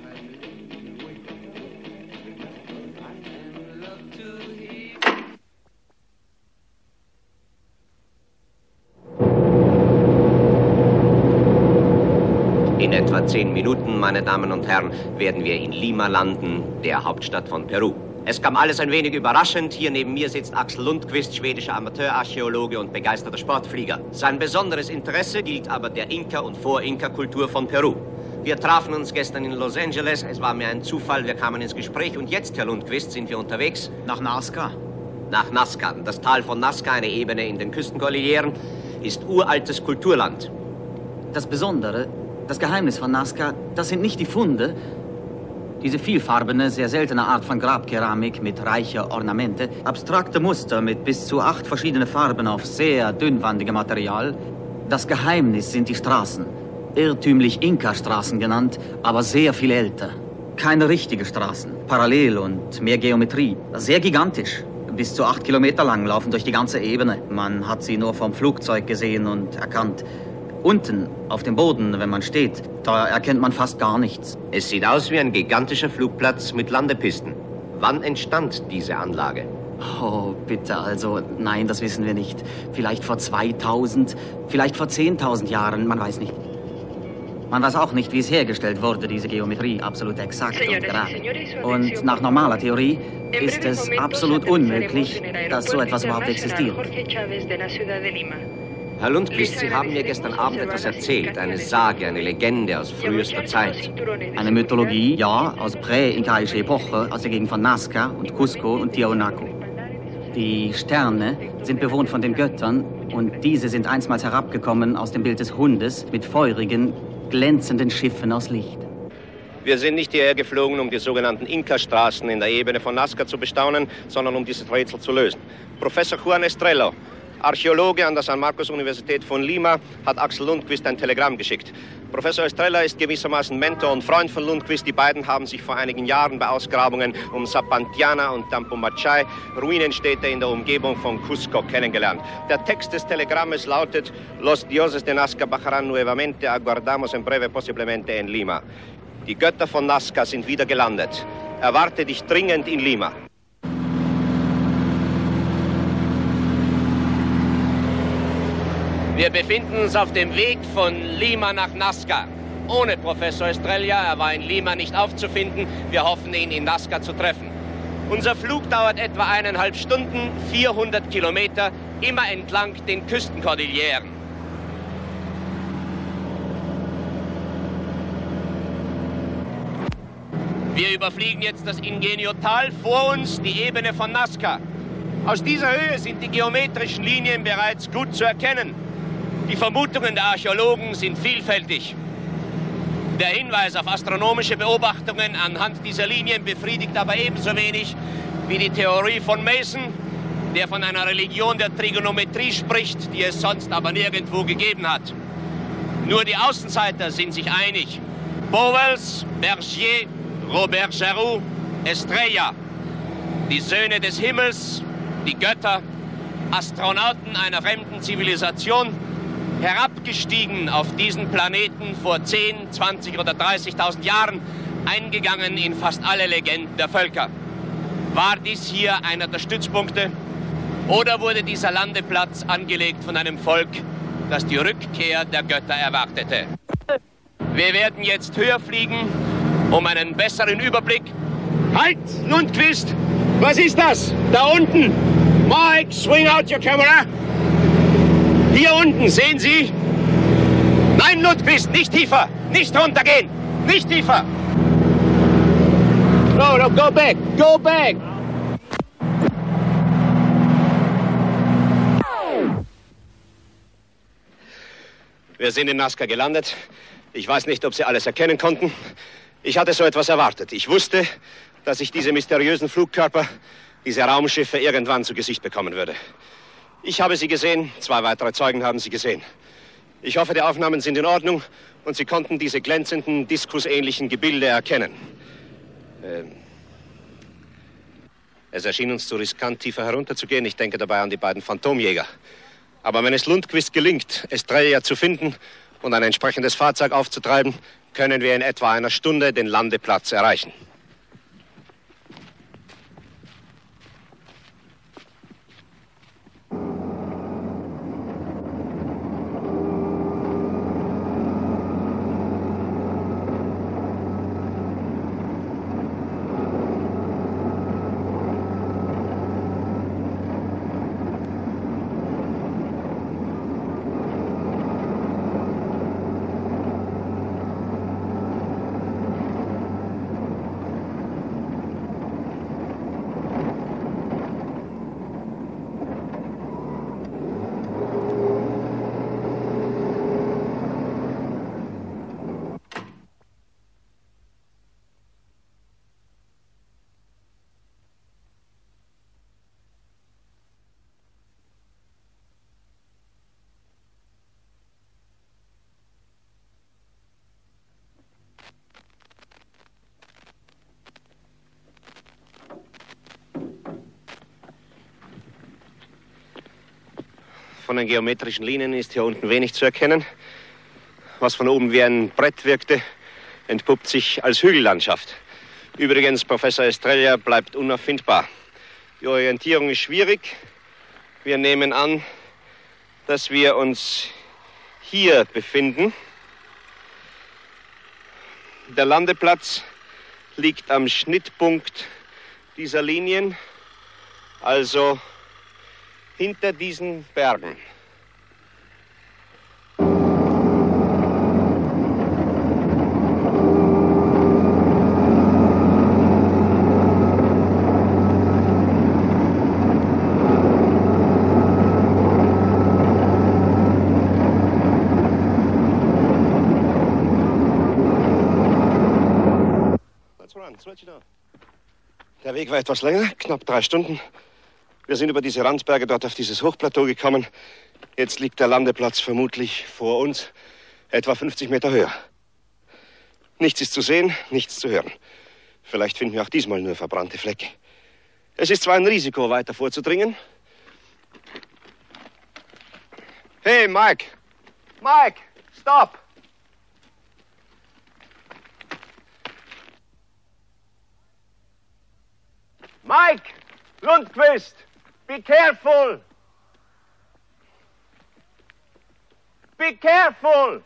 In etwa zehn Minuten, meine Damen und Herren, werden wir in Lima landen, der Hauptstadt von Peru. Es kam alles ein wenig überraschend. Hier neben mir sitzt Axel Lundqvist, schwedischer Amateurarchäologe und begeisterter Sportflieger. Sein besonderes Interesse gilt aber der Inka- und Vor-Inka-Kultur von Peru. Wir trafen uns gestern in Los Angeles. Es war mir ein Zufall, wir kamen ins Gespräch. Und jetzt, Herr Lundqvist, sind wir unterwegs? Nach Nazca. Nach Nazca. Das Tal von Nazca, eine Ebene in den Küstenkordilleren, ist uraltes Kulturland. Das Besondere, das Geheimnis von Nazca, das sind nicht die Funde. Diese vielfarbene, sehr seltene Art von Grabkeramik mit reicher Ornamente, abstrakte Muster mit bis zu acht verschiedene Farben auf sehr dünnwandigem Material. Das Geheimnis sind die Straßen. Irrtümlich Inka-Straßen genannt, aber sehr viel älter. Keine richtige Straßen, parallel und mehr Geometrie. Sehr gigantisch. Bis zu acht Kilometer lang laufen durch die ganze Ebene. Man hat sie nur vom Flugzeug gesehen und erkannt. Unten, auf dem Boden, wenn man steht, da erkennt man fast gar nichts. Es sieht aus wie ein gigantischer Flugplatz mit Landepisten. Wann entstand diese Anlage? Oh, bitte, also, nein, das wissen wir nicht. Vielleicht vor zweitausend, vielleicht vor zehntausend Jahren, man weiß nicht. Man weiß auch nicht, wie es hergestellt wurde, diese Geometrie, absolut exakt und gerade. Und nach normaler Theorie ist es absolut unmöglich, dass so etwas überhaupt existiert. Herr Lundqvist, Sie haben mir gestern Abend etwas erzählt. Eine Sage, eine Legende aus frühester Zeit. Eine Mythologie, ja, aus prä-inkaischer Epoche, aus der Gegend von Nazca und Cusco und Tiahuanaco. Die Sterne sind bewohnt von den Göttern und diese sind einstmals herabgekommen aus dem Bild des Hundes mit feurigen, glänzenden Schiffen aus Licht. Wir sind nicht hierher geflogen, um die sogenannten Inka-Straßen in der Ebene von Nazca zu bestaunen, sondern um dieses Rätsel zu lösen. Professor Juan Estrella, Archäologe an der San Marcos Universität von Lima, hat Axel Lundqvist ein Telegramm geschickt. Professor Estrella ist gewissermaßen Mentor und Freund von Lundqvist. Die beiden haben sich vor einigen Jahren bei Ausgrabungen um Sapantiana und Tampumachay, Ruinenstädte in der Umgebung von Cusco, kennengelernt. Der Text des Telegrammes lautet: Los dioses de Nazca bajarán nuevamente, aguardamos en breve posiblemente en Lima. Die Götter von Nazca sind wieder gelandet. Erwarte dich dringend in Lima. Wir befinden uns auf dem Weg von Lima nach Nazca. Ohne Professor Estrella, er war in Lima nicht aufzufinden. Wir hoffen, ihn in Nazca zu treffen. Unser Flug dauert etwa eineinhalb Stunden, vierhundert Kilometer, immer entlang den Küstenkordilleren. Wir überfliegen jetzt das Ingenio-Tal, vor uns die Ebene von Nazca. Aus dieser Höhe sind die geometrischen Linien bereits gut zu erkennen. Die Vermutungen der Archäologen sind vielfältig. Der Hinweis auf astronomische Beobachtungen anhand dieser Linien befriedigt aber ebenso wenig wie die Theorie von Mason, der von einer Religion der Trigonometrie spricht, die es sonst aber nirgendwo gegeben hat. Nur die Außenseiter sind sich einig. Pauwels, Bergier, Robert Jarroux, Estrella. Die Söhne des Himmels, die Götter, Astronauten einer fremden Zivilisation, herabgestiegen auf diesen Planeten vor zehn, zwanzig oder dreißigtausend Jahren, eingegangen in fast alle Legenden der Völker. War dies hier einer der Stützpunkte oder wurde dieser Landeplatz angelegt von einem Volk, das die Rückkehr der Götter erwartete? Wir werden jetzt höher fliegen, um einen besseren Überblick. Halt, Lundqvist! Was ist das? Da unten! Mike, swing out your camera! Hier unten, sehen Sie? Nein, Lundqvist, nicht tiefer! Nicht runtergehen! Nicht tiefer! No, no, go back! Go back! Wir sind in Nazca gelandet. Ich weiß nicht, ob Sie alles erkennen konnten. Ich hatte so etwas erwartet. Ich wusste, dass ich diese mysteriösen Flugkörper, diese Raumschiffe irgendwann zu Gesicht bekommen würde. Ich habe sie gesehen, zwei weitere Zeugen haben sie gesehen. Ich hoffe, die Aufnahmen sind in Ordnung und Sie konnten diese glänzenden, diskusähnlichen Gebilde erkennen. Ähm es erschien uns zu riskant, tiefer herunterzugehen. Ich denke dabei an die beiden Phantomjäger. Aber wenn es Lundqvist gelingt, Estrella zu finden und ein entsprechendes Fahrzeug aufzutreiben, können wir in etwa einer Stunde den Landeplatz erreichen. Von den geometrischen Linien ist hier unten wenig zu erkennen. Was von oben wie ein Brett wirkte, entpuppt sich als Hügellandschaft. Übrigens, Professor Estrella bleibt unauffindbar. Die Orientierung ist schwierig. Wir nehmen an, dass wir uns hier befinden. Der Landeplatz liegt am Schnittpunkt dieser Linien, also hinter diesen Bergen. Der Weg war etwas länger, knapp drei Stunden. Wir sind über diese Randberge dort auf dieses Hochplateau gekommen. Jetzt liegt der Landeplatz vermutlich vor uns, etwa fünfzig Meter höher. Nichts ist zu sehen, nichts zu hören. Vielleicht finden wir auch diesmal nur verbrannte Flecke. Es ist zwar ein Risiko, weiter vorzudringen. Hey, Mike! Mike, stop! Mike! Lundqvist! Be careful! Be careful!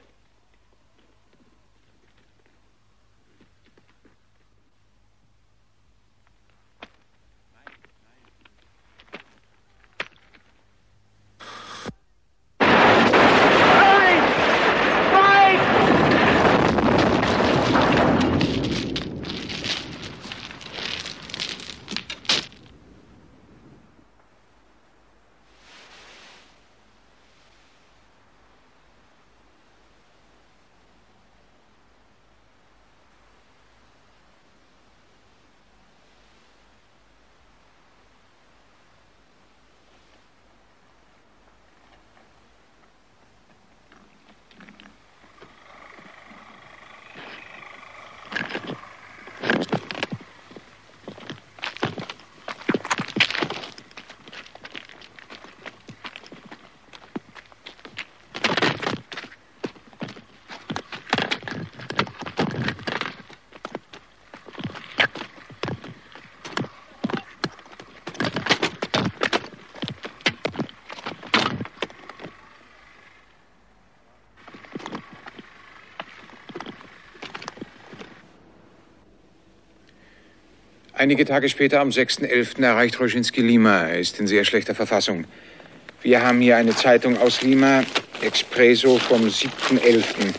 Einige Tage später, am sechsten elften erreicht Roschinski Lima. Er ist in sehr schlechter Verfassung. Wir haben hier eine Zeitung aus Lima, Expresso vom siebten elften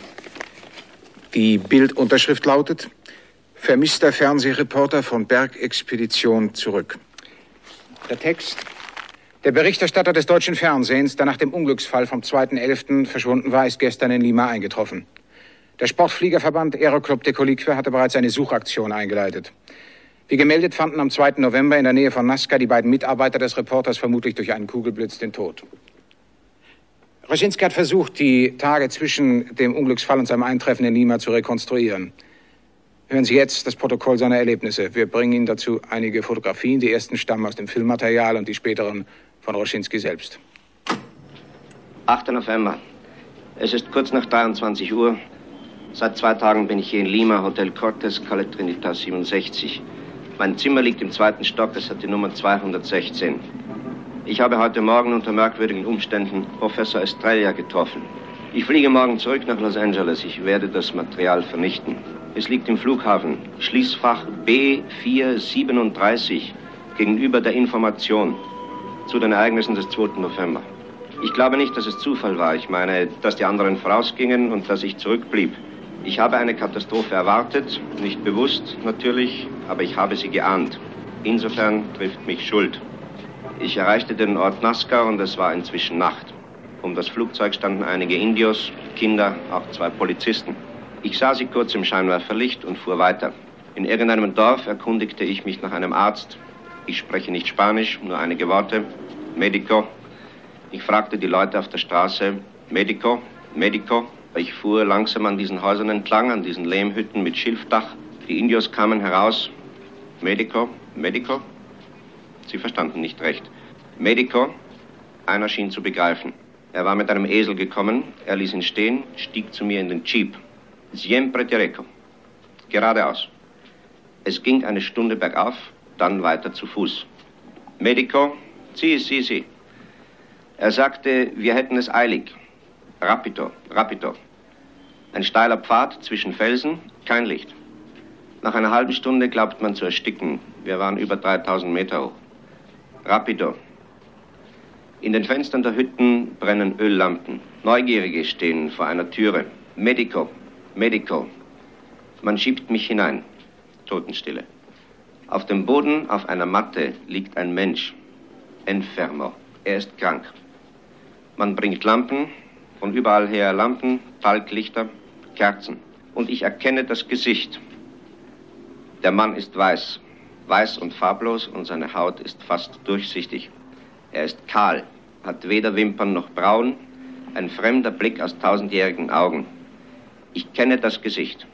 Die Bildunterschrift lautet: Vermisster Fernsehreporter von Bergexpedition zurück. Der Text: Der Berichterstatter des deutschen Fernsehens, der nach dem Unglücksfall vom zweiten elften verschwunden war, ist gestern in Lima eingetroffen. Der Sportfliegerverband Aeroclub de Colique hatte bereits eine Suchaktion eingeleitet. Wie gemeldet, fanden am zweiten November in der Nähe von Nazca die beiden Mitarbeiter des Reporters vermutlich durch einen Kugelblitz den Tod. Roschinski hat versucht, die Tage zwischen dem Unglücksfall und seinem Eintreffen in Lima zu rekonstruieren. Hören Sie jetzt das Protokoll seiner Erlebnisse. Wir bringen Ihnen dazu einige Fotografien. Die ersten stammen aus dem Filmmaterial und die späteren von Roschinski selbst. achter November. Es ist kurz nach dreiundzwanzig Uhr. Seit zwei Tagen bin ich hier in Lima, Hotel Cortes, Calle Trinitas siebenundsechzig. Mein Zimmer liegt im zweiten Stock, es hat die Nummer zweihundertsechzehn. Ich habe heute Morgen unter merkwürdigen Umständen Professor Estrella getroffen. Ich fliege morgen zurück nach Los Angeles. Ich werde das Material vernichten. Es liegt im Flughafen, Schließfach B vierhundertsiebenunddreißig, gegenüber der Information zu den Ereignissen des zweiten November. Ich glaube nicht, dass es Zufall war. Ich meine, dass die anderen vorausgingen und dass ich zurückblieb. Ich habe eine Katastrophe erwartet, nicht bewusst natürlich, aber ich habe sie geahnt. Insofern trifft mich Schuld. Ich erreichte den Ort Nazca und es war inzwischen Nacht. Um das Flugzeug standen einige Indios, Kinder, auch zwei Polizisten. Ich sah sie kurz im Scheinwerferlicht und fuhr weiter. In irgendeinem Dorf erkundigte ich mich nach einem Arzt. Ich spreche nicht Spanisch, nur einige Worte. Medico. Ich fragte die Leute auf der Straße, Medico, Medico. Ich fuhr langsam an diesen Häusern entlang, an diesen Lehmhütten mit Schilfdach. Die Indios kamen heraus. Medico, Medico. Sie verstanden nicht recht. Medico. Einer schien zu begreifen. Er war mit einem Esel gekommen. Er ließ ihn stehen, stieg zu mir in den Jeep. Siempre derecho. Geradeaus. Es ging eine Stunde bergauf, dann weiter zu Fuß. Medico. Si, si, si. Er sagte, wir hätten es eilig. Rapido, rapido. Ein steiler Pfad zwischen Felsen, kein Licht. Nach einer halben Stunde glaubt man zu ersticken. Wir waren über dreitausend Meter hoch. Rapido. In den Fenstern der Hütten brennen Öllampen. Neugierige stehen vor einer Türe. Medico, Medico. Man schiebt mich hinein. Totenstille. Auf dem Boden, auf einer Matte, liegt ein Mensch. Enfermo. Er ist krank. Man bringt Lampen, von überall her Lampen, Talglichter, Kerzen. Und ich erkenne das Gesicht. Der Mann ist weiß. Weiß und farblos und seine Haut ist fast durchsichtig. Er ist kahl, hat weder Wimpern noch Brauen, ein fremder Blick aus tausendjährigen Augen. Ich kenne das Gesicht.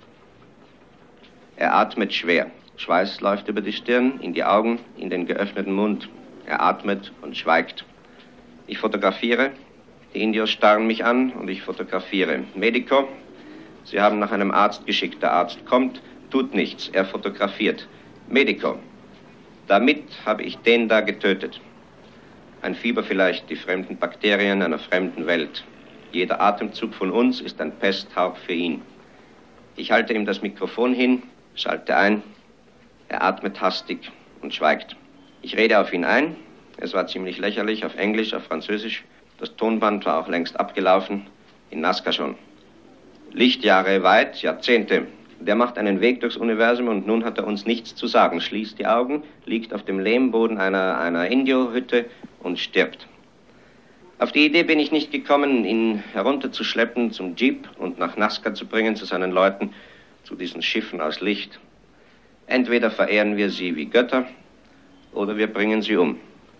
Er atmet schwer. Schweiß läuft über die Stirn, in die Augen, in den geöffneten Mund. Er atmet und schweigt. Ich fotografiere. Die Indios starren mich an und ich fotografiere. Medico. Sie haben nach einem Arzt geschickt. Der Arzt kommt, tut nichts. Er fotografiert. Medico. Damit habe ich den da getötet. Ein Fieber vielleicht, die fremden Bakterien einer fremden Welt. Jeder Atemzug von uns ist ein Pesthauch für ihn. Ich halte ihm das Mikrofon hin, schalte ein. Er atmet hastig und schweigt. Ich rede auf ihn ein. Es war ziemlich lächerlich, auf Englisch, auf Französisch. Das Tonband war auch längst abgelaufen. In Nazca schon. Lichtjahre weit, Jahrzehnte. Der macht einen Weg durchs Universum und nun hat er uns nichts zu sagen. Schließt die Augen, liegt auf dem Lehmboden einer, einer Indio-Hütte und stirbt. Auf die Idee bin ich nicht gekommen, ihn herunterzuschleppen zum Jeep und nach Nazca zu bringen, zu seinen Leuten, zu diesen Schiffen aus Licht. Entweder verehren wir sie wie Götter oder wir bringen sie um.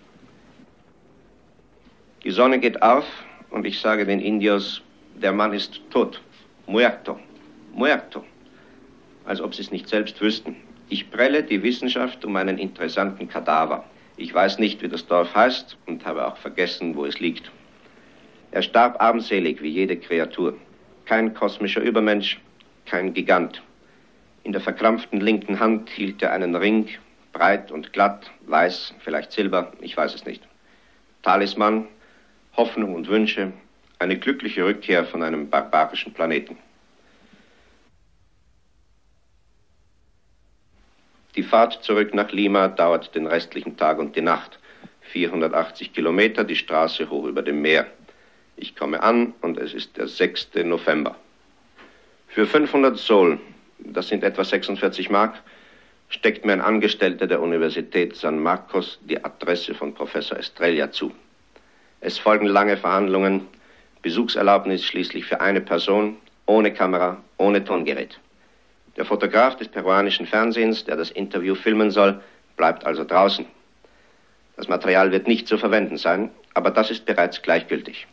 Die Sonne geht auf und ich sage den Indios, der Mann ist tot. Muerto. Muerto. Als ob sie es nicht selbst wüssten. Ich prelle die Wissenschaft um einen interessanten Kadaver. Ich weiß nicht, wie das Dorf heißt und habe auch vergessen, wo es liegt. Er starb armselig wie jede Kreatur. Kein kosmischer Übermensch, kein Gigant. In der verkrampften linken Hand hielt er einen Ring, breit und glatt, weiß, vielleicht Silber, ich weiß es nicht. Talisman, Hoffnung und Wünsche, eine glückliche Rückkehr von einem barbarischen Planeten. Die Fahrt zurück nach Lima dauert den restlichen Tag und die Nacht. vierhundertachtzig Kilometer, die Straße hoch über dem Meer. Ich komme an und es ist der sechste November. Für fünfhundert Sol, das sind etwa sechsundvierzig Mark, steckt mir ein Angestellter der Universität San Marcos die Adresse von Professor Estrella zu. Es folgen lange Verhandlungen, Besuchserlaubnis schließlich für eine Person, ohne Kamera, ohne Tongerät. Der Fotograf des peruanischen Fernsehens, der das Interview filmen soll, bleibt also draußen. Das Material wird nicht zu verwenden sein, aber das ist bereits gleichgültig.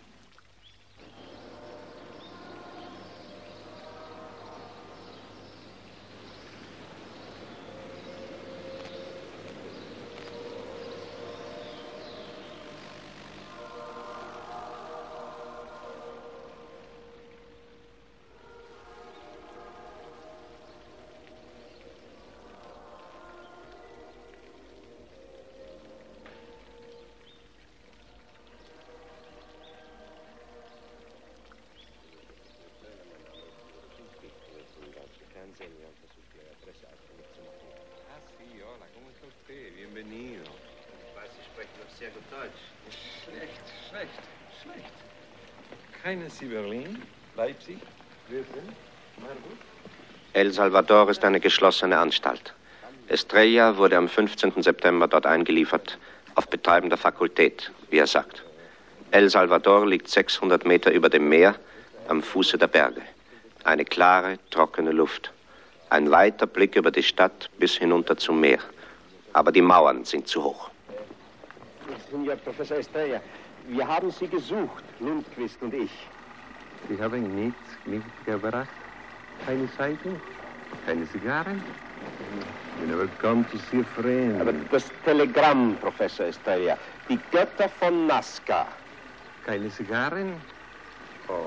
Kennen Sie Berlin, Leipzig, Dresden, Marburg? El Salvador ist eine geschlossene Anstalt. Estrella wurde am fünfzehnten September dort eingeliefert, auf Betreiben der Fakultät, wie er sagt. El Salvador liegt sechshundert Meter über dem Meer, am Fuße der Berge. Eine klare, trockene Luft. Ein weiter Blick über die Stadt bis hinunter zum Meer. Aber die Mauern sind zu hoch. Senor Professor Estrella, wir haben Sie gesucht, Lundquist und ich. Sie haben nichts mitgebracht? Keine Zeitung? Keine Zigarren? You never come to see a friend. Aber das Telegramm, Professor Estrella. Die Götter von Nazca. Keine Zigarren? Oh.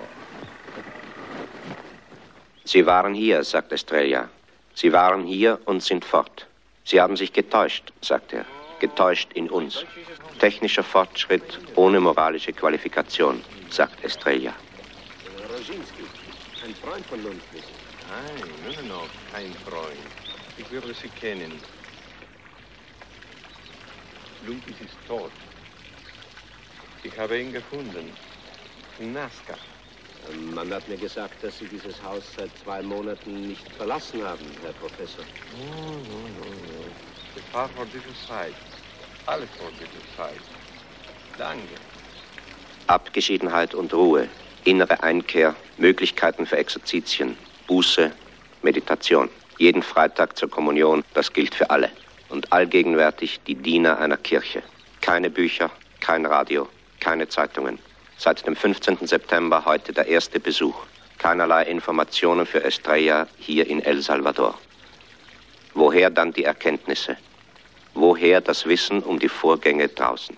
Sie waren hier, sagt Estrella. Sie waren hier und sind fort. Sie haben sich getäuscht, sagt er. Getäuscht in uns. Technischer Fortschritt ohne moralische Qualifikation, sagt Estrella. Roginski, ein Freund von Lundquist. Nein, nein, nein, kein Freund. Ich würde Sie kennen. Lundquist ist tot. Ich habe ihn gefunden. In Nazca. Man hat mir gesagt, dass Sie dieses Haus seit zwei Monaten nicht verlassen haben, Herr Professor. Oh, no, no, no. Gefahr vor dieser Zeit. Alles vor dieser Zeit. Danke. Abgeschiedenheit und Ruhe, innere Einkehr, Möglichkeiten für Exerzitien, Buße, Meditation. Jeden Freitag zur Kommunion, das gilt für alle. Und allgegenwärtig die Diener einer Kirche. Keine Bücher, kein Radio, keine Zeitungen. Seit dem fünfzehnten September heute der erste Besuch. Keinerlei Informationen für Estrella hier in El Salvador. Woher dann die Erkenntnisse? Woher das Wissen um die Vorgänge draußen?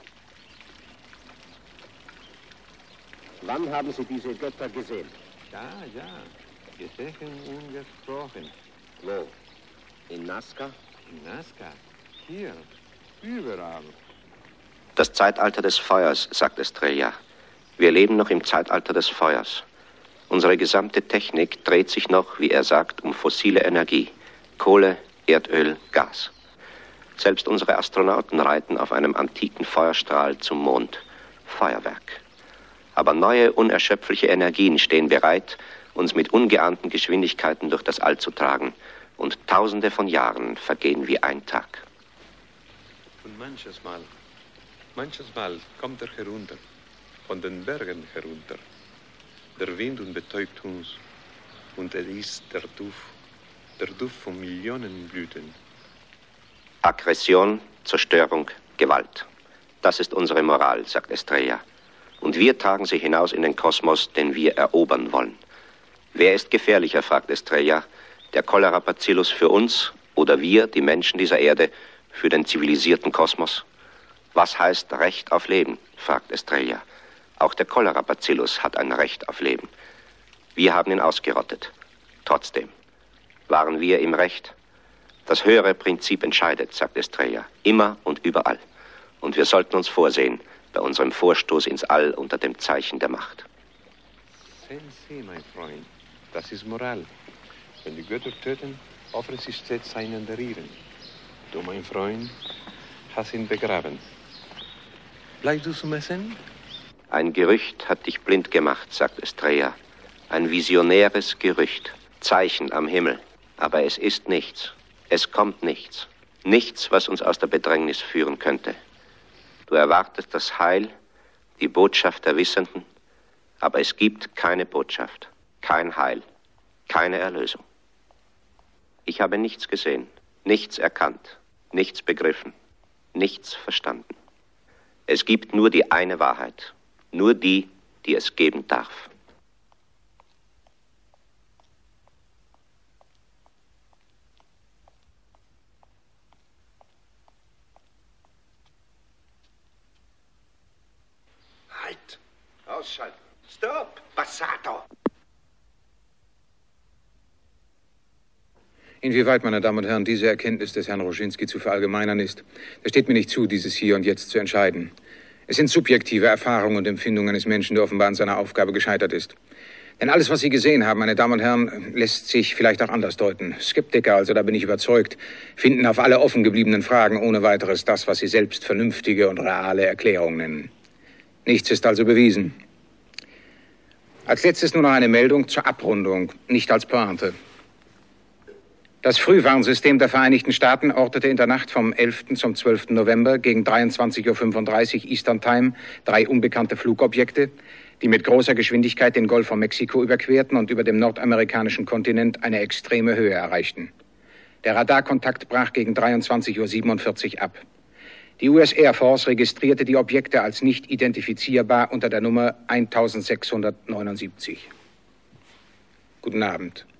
Wann haben Sie diese Götter gesehen? Ja, ja. Gesehen und gesprochen. Wo? In Nazca? In Nazca. Hier. Überall. Das Zeitalter des Feuers, sagt Estrella. Wir leben noch im Zeitalter des Feuers. Unsere gesamte Technik dreht sich noch, wie er sagt, um fossile Energie. Kohle, Erdöl, Gas. Selbst unsere Astronauten reiten auf einem antiken Feuerstrahl zum Mond. Feuerwerk. Aber neue, unerschöpfliche Energien stehen bereit, uns mit ungeahnten Geschwindigkeiten durch das All zu tragen. Und tausende von Jahren vergehen wie ein Tag. Und manches Mal, manches Mal kommt er herunter, von den Bergen herunter. Der Wind und betäubt uns. Und er ist der Duft, der Duft von Millionen Blüten. Aggression, Zerstörung, Gewalt. Das ist unsere Moral, sagt Estrella. Und wir tragen sie hinaus in den Kosmos, den wir erobern wollen. Wer ist gefährlicher, fragt Estrella, der Cholera-Bacillus für uns oder wir, die Menschen dieser Erde, für den zivilisierten Kosmos? Was heißt Recht auf Leben, fragt Estrella. Auch der Cholera-Bacillus hat ein Recht auf Leben. Wir haben ihn ausgerottet. Trotzdem. Waren wir im Recht? Das höhere Prinzip entscheidet, sagt Estrella, immer und überall. Und wir sollten uns vorsehen bei unserem Vorstoß ins All unter dem Zeichen der Macht. Sehen Sie, mein Freund, das ist Moral. Wenn die Götter töten, opfern sie stets einander ihren. Du, mein Freund, hast ihn begraben. Bleibst du zum Essen? Ein Gerücht hat dich blind gemacht, sagt Estrella. Ein visionäres Gerücht. Zeichen am Himmel. Aber es ist nichts. Es kommt nichts. Nichts, was uns aus der Bedrängnis führen könnte. Du erwartest das Heil, die Botschaft der Wissenden, aber es gibt keine Botschaft, kein Heil, keine Erlösung. Ich habe nichts gesehen, nichts erkannt, nichts begriffen, nichts verstanden. Es gibt nur die eine Wahrheit, nur die, die es geben darf. Halt! Ausschalten! Stop! Passato! Inwieweit, meine Damen und Herren, diese Erkenntnis des Herrn Roschinski zu verallgemeinern ist, das steht mir nicht zu, dieses hier und jetzt zu entscheiden. Es sind subjektive Erfahrungen und Empfindungen eines Menschen, der offenbar an seiner Aufgabe gescheitert ist. Denn alles, was Sie gesehen haben, meine Damen und Herren, lässt sich vielleicht auch anders deuten. Skeptiker, also da bin ich überzeugt, finden auf alle offen gebliebenen Fragen ohne weiteres das, was sie selbst vernünftige und reale Erklärung nennen. Nichts ist also bewiesen. Als letztes nur noch eine Meldung zur Abrundung, nicht als Pointe. Das Frühwarnsystem der Vereinigten Staaten ortete in der Nacht vom elften zum zwölften November gegen dreiundzwanzig Uhr fünfunddreißig Eastern Time drei unbekannte Flugobjekte, die mit großer Geschwindigkeit den Golf von Mexiko überquerten und über dem nordamerikanischen Kontinent eine extreme Höhe erreichten. Der Radarkontakt brach gegen dreiundzwanzig Uhr siebenundvierzig ab. Die U S Air Force registrierte die Objekte als nicht identifizierbar unter der Nummer eintausendsechshundertneunundsiebzig. Guten Abend.